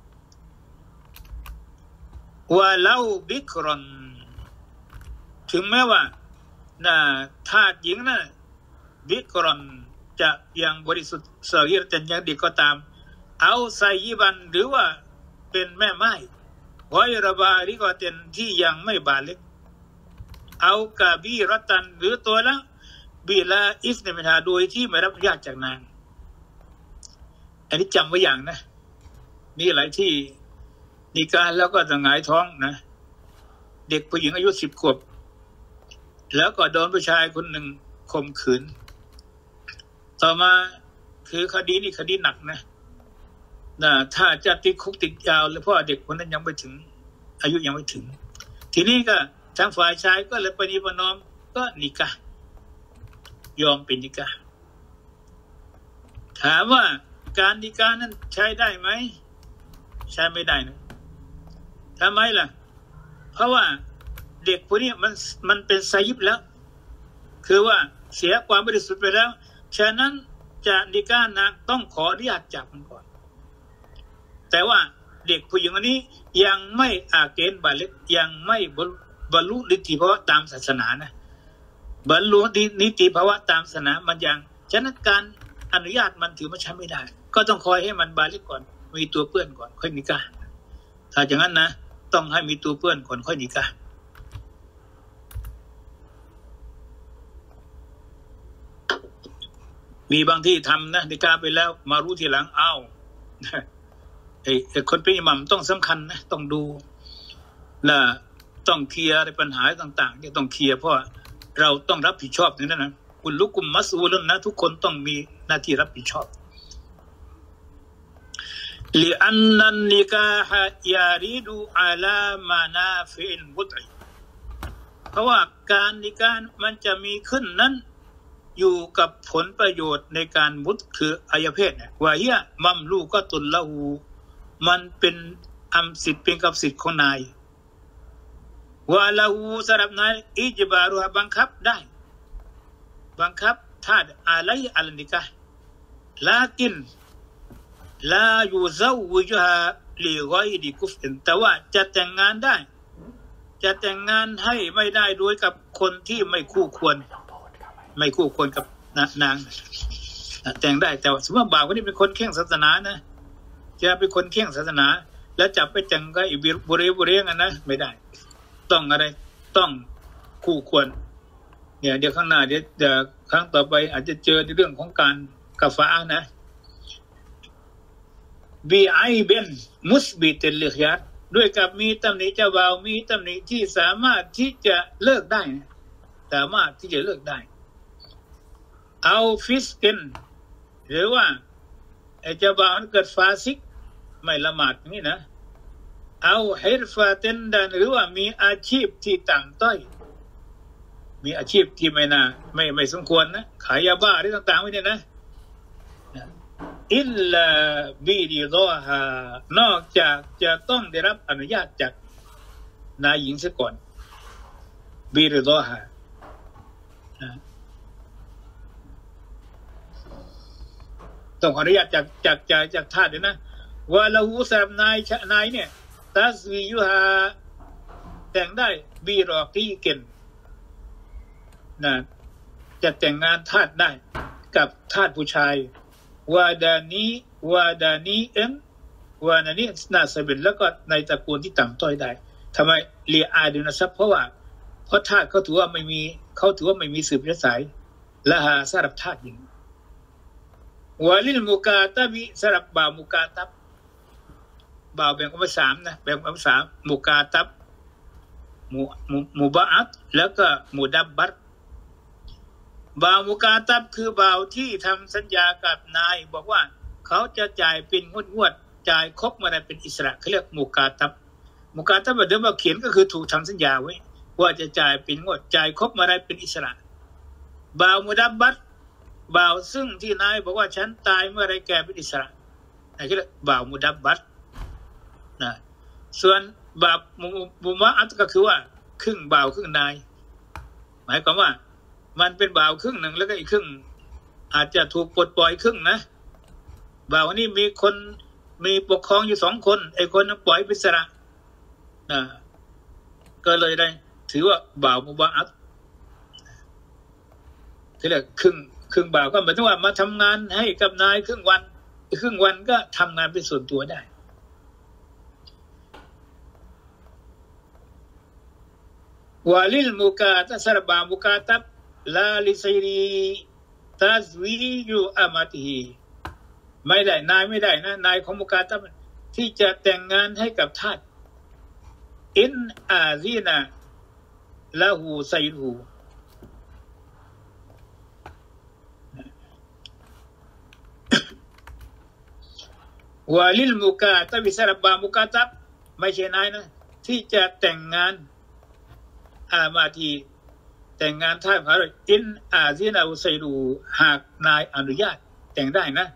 ว่าเล่าบิกรอนถึงแม้ว่านะทาสหญิงนะบิกรอนจะยังบริสุทธิ์สารีแต่ยังเด็กก็ตามเอาไซยิบันหรือว่าเป็นแม่ไม้ไว้ระบาริกอเต็นที่ยังไม่บาเล็กเอากาบีรัตันหรือตัวละบีลาอิสเนมิทาโดยที่ไม่รับอนุญาตจากนางอันนี้จำไว้อย่างนะมีหลายที่นิกายแล้วก็จะหงายท้องนะเด็กผู้หญิงอายุสิบขวบแล้วก็โดนผู้ชายคนหนึ่งข่มขืนต่อมาคือคดีนี้คดีหนักนะนะถ้าจะติดคุกติดยาวเลยเพราะเด็กคนนั้นยังไม่ถึงอายุยังไม่ถึงทีนี้ก็ทางฝ่ายชายก็เลยปฏิบัติน้อมก็นิกะยอมเป็นนิกะถามว่าการนิกะนั้นใช้ได้ไหมใช้ไม่ได้นะทำไมล่ะเพราะว่าเด็กคนนี้มันมันเป็นไซยิบแล้วคือว่าเสียความบริสุทธิ์ไปแล้วฉะนั้นจะนิกะนางต้องขออนุญาตจากมันก่อนแต่ว่าเด็กผู้หญิงคนนี้ยังไม่อาเกณฑ์บาเล็กยังไม่บรรลุนิติภาวะตามศาสนานะบรรลุนิติภาวะตามศาสนามันยังฉะนั้นการอนุญาตมันถือว่าใช้ไม่ได้ก็ต้องคอยให้มันบาเล็กก่อนมีตัวเปื้อนก่อนค่อยนิกะถ้าอย่างนั้นนะต้องให้มีตัวเปื้อนก่อนค่อยนิกะมีบางที่ทำนะนิกะไปแล้วมารู้ทีหลังอ้าวไอ้คนเป็นอิหมัมต้องสำคัญนะต้องดูนะต้องเคลียร์ในปัญหาต่างๆที่ต้องเคลียร์เพราะเราต้องรับผิดชอบอย่างนั้นนะคุณลุกุมมัสอูลนะทุกคนต้องมีหน้าที่รับผิดชอบลิอันนันนิกาฮะยาริดูอาลามานาฟิลบุตรเพราะว่าการนิกามันจะมีขึ้นนั้นอยู่กับผลประโยชน์ในการมุตคืออายเพศเนี่ยว่าเฮียมัมลูกก็ตุลละหูมันเป็นอำสิทธิ์เป็นกับสิทธิ์ของนายวะละหูสำหรับนายอิจบารุฮะบังคับได้บังคับทาสอะไรอัลนิกะลากินลายูซาวิจฮะลิกอยริกุฟอินแต่ว่าจะแต่งงานได้จะแต่งงานให้ไม่ได้โดยกับคนที่ไม่คู่ควรไม่คู่ควรกับนางแต่งได้แต่ว่าสมมติว่าบ่าวคนนี้เป็นคนเข่งศาสนานะจะเป็นคนเข่งศาสนาแล้วจับไปแต่งกับอีบุเรบุเรกันนะไม่ได้ต้องอะไรต้องคู่ควรเนี่ยเดี๋ยวข้างหน้าเดี๋ยวเดี๋ยวครั้งต่อไปอาจจะเจอในเรื่องของการกาฟานะบีไอเบนมุสบิตเลิกยัดด้วยกับมีตำหนิเจ้าบ่าวมีตำหนิที่สามารถที่จะเลิกได้สามารถที่จะเลิกได้เอาฟิสกินหรือว่าไอ้เจ้าบ่าวเกิดฟาซิกไม่ละหมาดนี่นะเอาเฮรฟาเตนดันหรือว่ามีอาชีพที่ต่ำต้อยมีอาชีพที่ไม่น่าไม่ไม่สมควรนะขายยาบ้าอะไรต่างๆไว้เนี่ยนะอิลลาบิริฎอฮานอกจากจะต้องได้รับอนุญาตจากนายหญิงเสียก่อนบิริฎอฮาต้องขออนุญาตจากจากจากจากทาสด้วยนะว่าละหูสำหรับนายนายเนี่ยตัสวียุฮาแต่งได้บีรอกีเกนนะจะแต่งงานทาสได้กับทาสผู้ชายวาดานีวาดานีเอ็มวานานีนาสบินแล้วก็ในตระกูลที่ต่ำต้อยได้ทำไมเลียอาดูนะซับเพราะว่าเพราะทาสเขาถือว่าไม่มีเขาถือว่าไม่มีสืบเชื้อสายละหาสำหรับทาสหญิงวาลิลมุกาตะบิสำหรับบ่าวมุกาตับบ่าวแบ่งออกเป็นสามนะแบ่งออกเป็นสามมุกาตับมุมุบะอัตแล้วก็มุดับบัตบ่าวมุกาตับคือบ่าวที่ทำสัญญากับนายบอกว่าเขาจะจ่ายเป็นงวดงวดจ่ายครบมาได้เป็นอิสระเขาเรียกมุกาตับมุกาตับเดิมเราเขียนก็คือถูกทำสัญญาไว้ว่าจะจ่ายเป็นงวดจ่ายครบมาได้เป็นอิสระบ่าวมุดับบัตบ่าวซึ่งที่นายบอกว่าฉันตายเมื่อไรแกเป็นอิสระนั่นคือบ่าวมุดับบัตนะส่วนบ่าวมุมะอัตก็คือว่าครึ่งบ่าวครึ่งนายหมายความว่ามันเป็นบ่าวครึ่งหนึ่งแล้วก็อีกครึ่งอาจจะถูกปลดปล่อยครึ่งนะบ่าวนี้มีคนมีปกครองอยู่สองคนไอ้คนนั้นปล่อยเป็นอิสระนะก็เลยได้ถือว่าบ่าวมุมะอัตที่เรียกครึ่งครึ่งบ่าวก็หมายถึงว่ามาทำงานให้กับนายครึ่งวันครึ่งวันก็ทำงานเป็นส่วนตัวได้วาลิลมุกาตะสรบามุกาตับลาลิซัยรีตัซวียูอามาติฮีไม่ได้นายไม่ได้นะนายของมุกาตับที่จะแต่งงานให้กับทาสอินอาซีนาละหูไซรูวาลิลมุกาตะบิสรบามุกาตับไม่ใช่นายนะที่จะแต่งงานอามาทีแต่งงานท่าพระอินอาซีนาอุไซรูหากนายอนุญาตแต่งได้นะ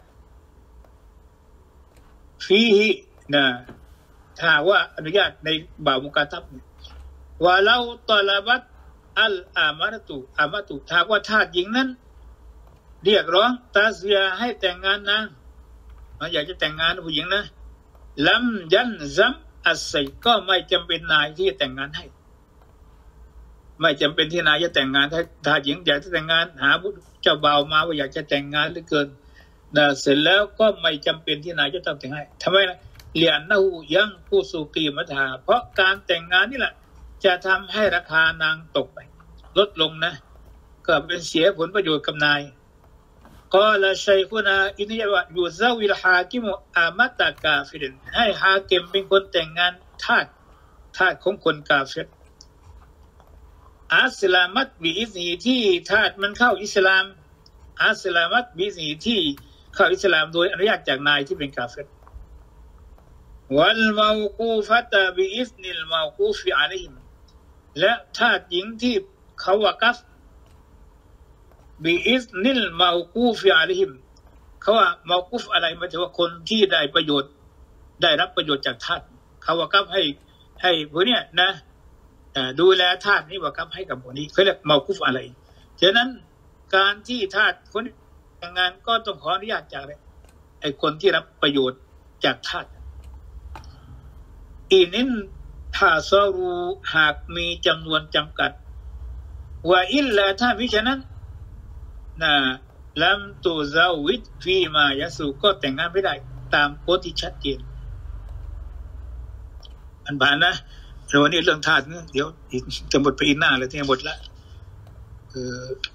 ฟีฮินะถ้าว่าอนุญาตในบ่าวมุกาตับว่าเราตอลาบัตอัลอามาตุอามาตุถ้าว่าทาสหญิงนั้นเรียกร้องตาเสียให้แต่งงานนางอยากจะแต่งงานผู้หญิงนะลัมยันซัมอัสไซก็ไม่จำเป็นนายที่จะแต่งงานให้ไม่จำเป็นที่นายจะแต่งงานถ้าถ้าหญิงอยากจะแต่งงานหาเจ้าบ่าวมาว่าอยากจะแต่งงานเหลือเกินนะเสร็จแล้วก็ไม่จำเป็นที่นายจะต้องแต่งให้ทำไมล่ะเลียนนะหูยังผู้สุกีมัทาเพราะการแต่งงานนี่แหละจะทำให้ราคานางตกไปลดลงนะก็เป็นเสียผลประโยชน์กับนายก็ละชัยคุณาอินิยะยูซาวิลฮากิมุอามัตตากาฟิรินให้ฮากิมเป็นคนแต่งงานทาสทาสของคนกาเฟรอัสลามัตบิอิสนีที่ทาสมันเข้าอิสลามอัสลามัตบิอิสนีที่เข้าอิสลามโดยอนุญาตจากนายที่เป็นกาเฟรวัลมากูฟัตบิอิสนิลมากูฟิอะลัยฮิมและทาสหญิงที่เขาวะกัฟบิอิสนิลมากูฟิอะลัยฮิมเขาว่ามากูฟอะไรหมายถึงว่าคนที่ได้ประโยชน์ได้รับประโยชน์จากทาสเขาบังคับให้ให้พวกเนี้ยนะดูแลทาสนี้บังคับให้กับพวกนี้เขาเรียกเมาคุฟอะไรฉะนั้นการที่ทาสคนแต่งงานก็ต้องขออนุญาตจากไอ้คนที่รับประโยชน์จากทาสอีนินถ้าซอรูหากมีจำนวนจำกัดว่าอิลลาถ้ามิฉะนั้นนะลัมตุซาวิดฟีมายาสูก็แต่งงานไม่ได้ตามโพสที่ชัดเจนอันผ่านนะวันนี้เรื่องทาสเนี่ยเดี๋ยวจะหมดไปอีกหน้าเลยที่หมดละคือ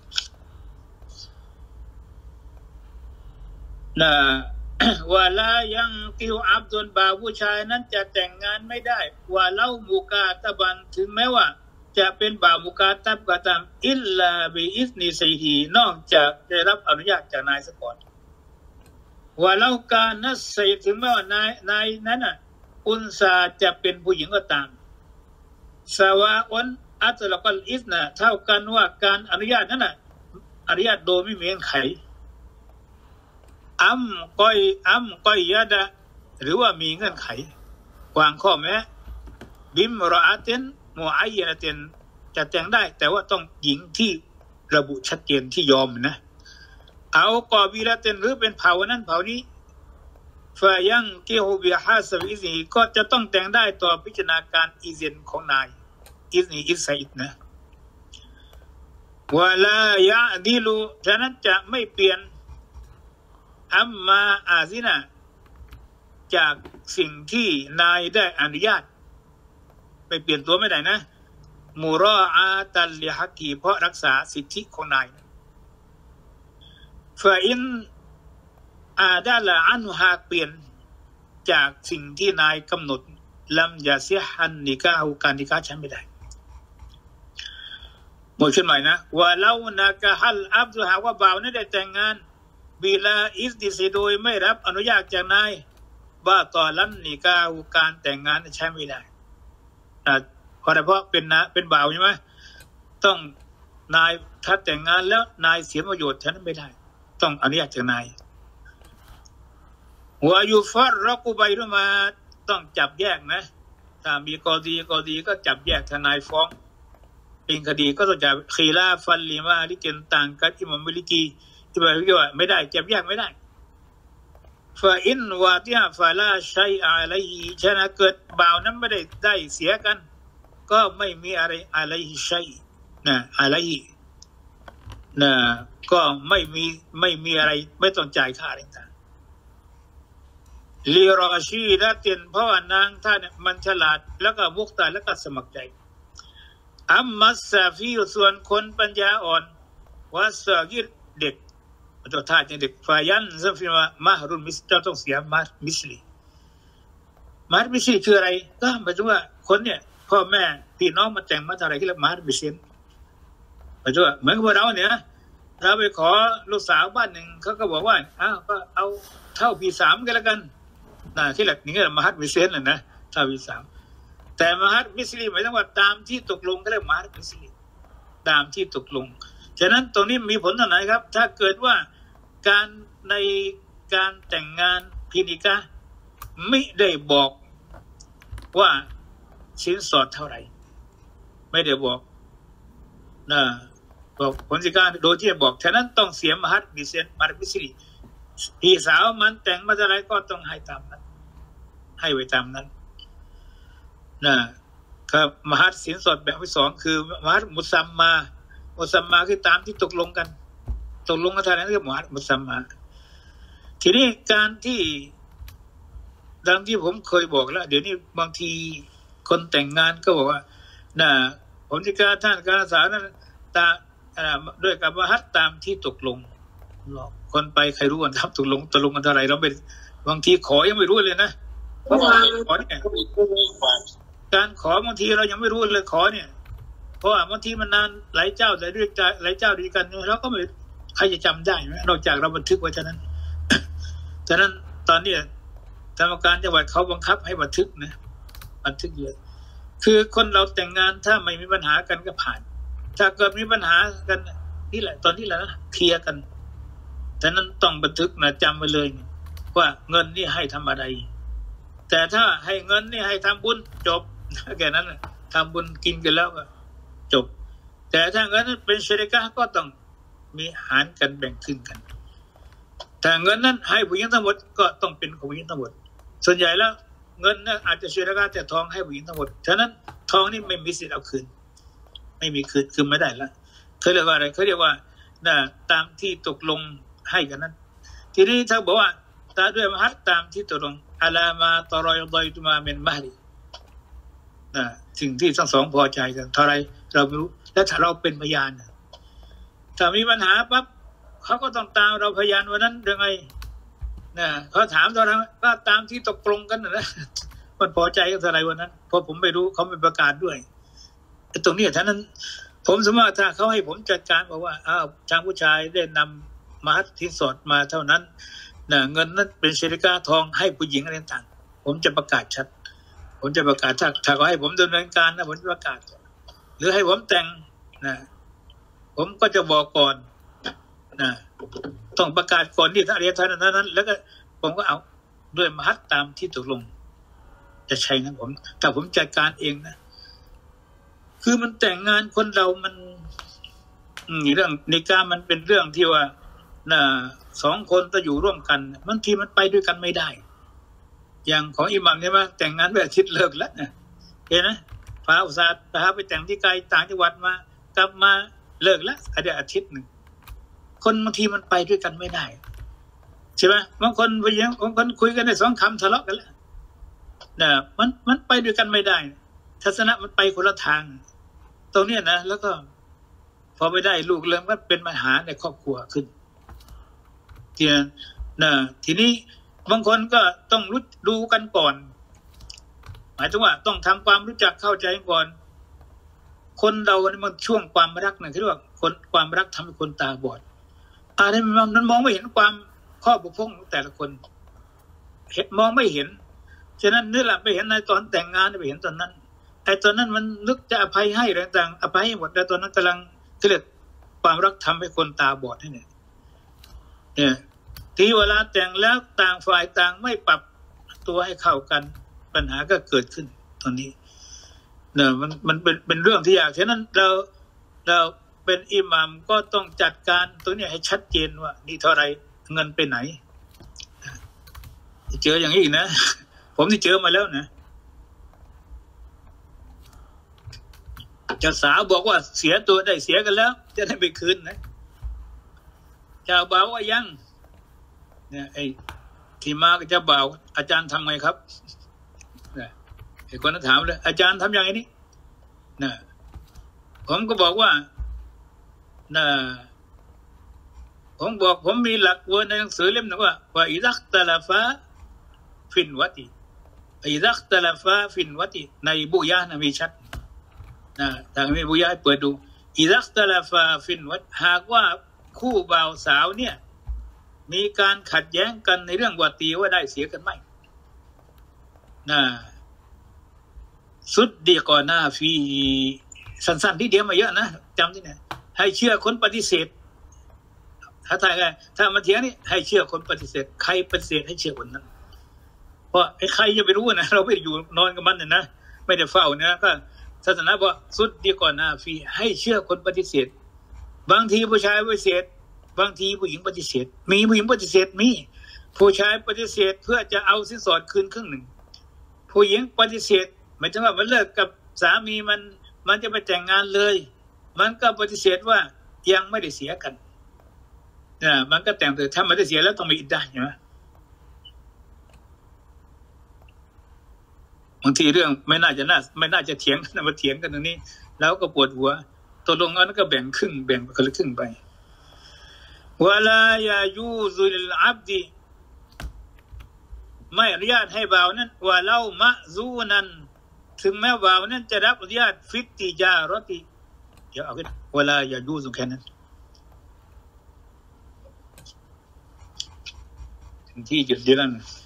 นะว่าละยังกิวอับดุลบ่าวผู้ชายนั้นจะแต่งงานไม่ได้ว่าเล่ามุกาตะบันถึงแม้ว่าจะเป็นบ่าวมุกาตับก็ตามอิลลาบิอิสนิซีฮีนอกจากได้รับอนุญาตจากนายสกอตว่าเล่าการนัสไซถึงแม้ว่านายนายนั้นน่ะอุนซาจะเป็นผู้หญิงก็ตามสวาอันอัตละกัลอิสนะเท่ากันว่าการอนุญาตนั้นน่ะอนุญาตโดยไม่มีเงื่อนไขอัมก้อยอัมก้อยยาดะหรือว่ามีเงื่อนไขวางข้อแม้บิมรออาตินมูอัยนะตินจะแต่งได้แต่ว่าต้องหญิงที่ระบุชัดเจนที่ยอมนะเอากอบิละตินหรือเป็นเผ่านั้นเผ่านี้ฟายังกิฮูบิฮาสบิซีก็จะต้องแต่งได้ต่อพิจารณาการอิเซนของนายอิสนีอิสัยนะวะลายะดิลูฉะนั้นจะไม่เปลี่ยนอัมมาอาซินะจากสิ่งที่นายได้อนุญาตไปเปลี่ยนตัวไม่ได้นะมูรออาตัลลิฮักกีเพราะรักษาสิทธิของนายฟาอินอาดาละอันหากเปลี่ยนจากสิ่งที่นายกำหนดลัมยาเสียฮันนิกาหูการนิกาฉันไม่ได้หมดขึ้นใหม่นะว่าเล่านากะฮัลอับดุหาว่าบ่าวนั้นได้แต่งงานบิลาอิสดิซีโดยไม่รับอนุญาตจากนายบ้าต่อลันนิกาหูการแต่งงานใช้ไม่ได้เพราะเพราะเป็นนะเป็นบ่าวใช่ไหมต้องนายถ้าแต่งงานแล้วนายเสียประโยชน์ฉันไม่ได้ต้องอนุญาตจากนายหัวยูฟัรรักุบัยรุมาต้องจับแยกนะถ้ามีกอดีกอดีก็จับแยกทนายฟ้องเป็นคดีก็ต้องจับคีลาฟันลิมาที่เกินต่างกันอิหมัมมิลิกีที่บอกว่าไม่ได้จับแยกไม่ได้ฟาอินวาติฮะฟาลาชัยอะไรฉะนั้นเกิดบ่าวนั้นไม่ได้ได้เสียกันก็ไม่มีอะไรอะไรชัยนะอะไรนะก็ไม่มีไม่มีอะไรไม่ต้องจ่ายค่าอะไรต่างลีรอชีและเตียนเพราะว่านางท่านมันฉลาดแล้วก็มุกตาแล้วก็สมัครใจอัมมัสซาฟีส่วนคนปัญญาอ่อนวาสกิรเด็กตัวท่าเด็กฟายันซัฟิมามาฮรุนมิสจะต้องเสียมามิสลีมามิสลีคืออะไรก็หมายถึงว่าคนเนี่ยพ่อแม่พี่น้องมาแต่งมาอะไรที่เรียกมามิสลีหมายถึงว่าเหมือนกับเราเนี่ยเราไปขอลูกสาวบ้านหนึ่งเขาก็บอกว่าอ้าวก็เอาเท่าพี่สามกันแล้วกันน่ะที่หลักนี่ก็มหัตมิสลีนะเท่าพี่สามแต่มหัตมิสลีหมายถึงว่าตามที่ตกลงก็เรียกมหัตมิสลีตามที่ตกลงฉะนั้นตรงนี้มีผลต่อไหนครับถ้าเกิดว่าการในการแต่งงานพินิกะไม่ได้บอกว่าสินสอดเท่าไหร่ไม่ได้บอกนะบอกผลสิการโดยที่บอกฉะนั้นต้องเสียมหัตมิสลีมหัตมิสลีพี่สาวมันแต่งมาเท่าไหร่ก็ต้องให้ตามนั้นให้ไว้ตามนั้นนะครับมหัตสินสอดแบบที่สองคือมหัตมุซัมมามุซัมมาคือตามที่ตกลงกันตกลงกันเท่านั้นคือมหัตมุซัมมาทีนี้การที่ดังที่ผมเคยบอกแล้วเดี๋ยวนี้บางทีคนแต่งงานก็บอกว่าน่ะผมจะการท่านการสารนั้นตาด้วยกับมหัตตามที่ตกลงคนไปใครรู้กันครับตกลงตกลงกันเท่าไหร่เราเป็นบางทีขอยังไม่รู้เลยนะเพราะว่าขอเนี่ยการขอบางทีเรายังไม่รู้เลยขอเนี่ยเพราะว่าบางทีมันนานหลายเจ้าหลายเรื่องหลายเจ้าด้วยกันเราก็ไม่ใครจะจำได้ไหมนอกจากเราบันทึกไว้เท่านั้นฉะนั้นตอนนี้กรรมการจังหวัดเขาบังคับให้บันทึกนะบันทึกเลยคือคนเราแต่งงานถ้าไม่มีปัญหากันก็ผ่านถ้าเกิดมีปัญหากันนี่แหละตอนนี้แหละนะเคลียร์กันฉะนั้นต้องบันทึกนะจำไว้เลยว่าเงินนี่ให้ทำอะไรแต่ถ้าให้เงินนี่ให้ทำบุญจบแค่นั้นทำบุญกินกันแล้วก็จบแต่ถ้าเงินนั้นเป็นชิริกะห์ก็ต้องมีหารกันแบ่งครึ่งกันแต่เงินนั้นให้ผู้หญิงทั้งหมดก็ต้องเป็นของผู้หญิงทั้งหมดส่วนใหญ่แล้วเงินนั้นอาจจะชิริกะห์แต่ทองให้ผู้หญิงทั้งหมดฉะนั้นทองนี่ไม่มีสิทธิ์เอาคืนไม่มีคืนคืนไม่ได้ละเขาเรียกว่าอะไรเขาเรียกว่าน่ะตามที่ตกลงให้กันนั้นทีนี้ถ้าบอกว่าตาด้วยมหัศตามที่ตกลงอาลามาตรอยดอยตุมาเมนมาลีน่ะสิ่งที่ทั้งสองพอใจกันเท่าไรเราไม่รู้และถ้าเราเป็นพยานถ้ามีปัญหาปั๊บเขาก็ต้องตามเราพยานวันนั้นยังไงนะเขาถามตอนนั้นก็ตามที่ตกลงกันนะมันพอใจกันเท่าไรวันนั้นเพราะผมไม่รู้เขาไม่ประกาศด้วยตรงนี้ท่านั้นผมสมมติถ้าเขาให้ผมจัดการบอกว่าอ้าวทางผู้ชายได้นำมหัศที่สอดมาเท่านั้นนะเงินนั้นเป็นชิริกะห์ทองให้ผู้หญิงอะไรต่างผมจะประกาศชัดผมจะประกาศถ้าถ้าเขาให้ผมดำเนินการนะผมจะประกาศหรือให้ผมแต่งนะผมก็จะบอกก่อนนะต้องประกาศก่อนที่ท่านเรียนท่านนั้นแล้วก็ผมก็เอาด้วยมหัศตามที่ตกลงจะใช้งั้นผมถ้าผมจัดการเองนะคือมันแต่งงานคนเรามันเรื่องนิกามันเป็นเรื่องที่ว่าน่ะสองคนจะอยู่ร่วมกันบางทีมันไปด้วยกันไม่ได้อย่างของอิหมัมใช่ไหมแต่งงานแบบอาทิตย์เลิกแล้วนะเห็นไหมพาอุตสาห์พาไปแต่งที่ไกลต่างจังหวัดมากลับมาเลิกแล้วอาจจะอาทิตย์หนึ่งคนบางทีมันไปด้วยกันไม่ได้ใช่ไหมบางคนไปยังบางคนคุยกันได้สองคำทะเลาะกันแล้วนะมันมันไปด้วยกันไม่ได้ทัศนะมันไปคนละทางตรงนี้นะแล้วก็พอไปได้ลูกเริ่มก็เป็นปัญหาในครอบครัวขึ้นทีนี้นะทีนี้บางคนก็ต้องรู้ดูกันก่อนหมายถึงว่าต้องทำความรู้จักเข้าใจก่อนคนเราเนี่ยมันช่วงความรักนะคือว่าคนความรักทำให้คนตาบอดอะไรมันมองไม่เห็นความข้อบกพร่องของแต่ละคนเห็นมองไม่เห็นฉะนั้นนี่แหละไปเห็นในตอนแต่งงานไปเห็นตอนนั้นไอ้ตอนนั้นมันนึกจะอภัยให้อะไรต่างอภัยให้หมดแต่ตอนนั้นกำลังเรียกความรักทำให้คนตาบอดให้เนี่ยเนี่ยทีเวลาแต่งแล้วต่างฝ่ายต่างไม่ปรับตัวให้เข้ากันปัญหาก็เกิดขึ้นตอนนี้เนี่ยมันมันเป็นเป็นเรื่องที่ยากฉะนั้นเราเราเป็นอิหมัมก็ต้องจัดการตรงนี้ให้ชัดเจนว่านี่เท่าไรเงินไปไหนเจออย่างนี้อีกนะผมที่เจอมาแล้วนะเจ้าสาวบอกว่าเสียตัวได้เสียกันแล้วจะได้ไปคืนนะเจ้าบ่าวว่ายังเนี่ยไอ้ที่มาก็จะบ่าวอาจารย์ทำไงครับเนี่ยไอ้คนนั้นถามเลยอาจารย์ทำอย่างนี้นะผมก็บอกว่านะผมบอกผมมีหลักเวอร์ในหนังสือเล่มหนึ่งว่าว่าอิซักตะลาฟาฟินวัติอิซักตะลาฟาฟินวัติในบุญญาณมีชัดนะทางมีบุญญาณเปิดดูอิซักตะลาฟาฟินวัตหากว่าคู่บ่าวสาวเนี่ยมีการขัดแย้งกันในเรื่องวัตีว่าได้เสียกันไหมนะสุดดีก่อนหน้าฟีสั้นๆที่เดียวมาเยอะนะจำที่ไหนให้เชื่อคนปฏิเสธถ้าทายไงถ้ามาเถียงนี่ให้เชื่อคนปฏิเสธใครปฏิเสธให้เชื่อคนนั้นเพราะไอ้ใครจะไปรู้นะเราไม่ได้อยู่นอนกับมันเนี่ยนะไม่ได้เฝ้านะก็ศาสนาบอกสุดดีก่อนหน้าฟีให้เชื่อคนปฏิเสธบางทีผู้ชายปฏิเสธบางทีผู้หญิงปฏิเสธมีผู้หญิงปฏิเสธมีผู้ชายปฏิเสธเพื่อจะเอาสินสอดคืนครึ่งหนึ่งผู้หญิงปฏิเสธหมายถึงว่ามันเลิกกับสามีมันมันจะไปแต่งงานเลยมันก็ปฏิเสธว่ายังไม่ได้เสียกันนะมันก็แต่งแต่ถ้าไม่ได้เสียแล้วต้องมีอิดดะห์ใช่ไหมบางทีเรื่องไม่น่าจะน่าไม่น่าจะเถียงกันมาเถียงกันตรงนี้แล้วก็ปวดหัวตกลงกันก็แบ่งครึ่งแบ่งคนละครึ่งไปวะลายายูซุลิลอับดีไม่อนุญาตให้บ่าวนั้นว่าเล่ามะซูนันถึงแม้บ่าวนั้นจะรับอนุญาตฟิตติจารอติเดี๋ยวเอาขึ้นวะลายายูซุแค่นั้นที่จุดเดียวกัน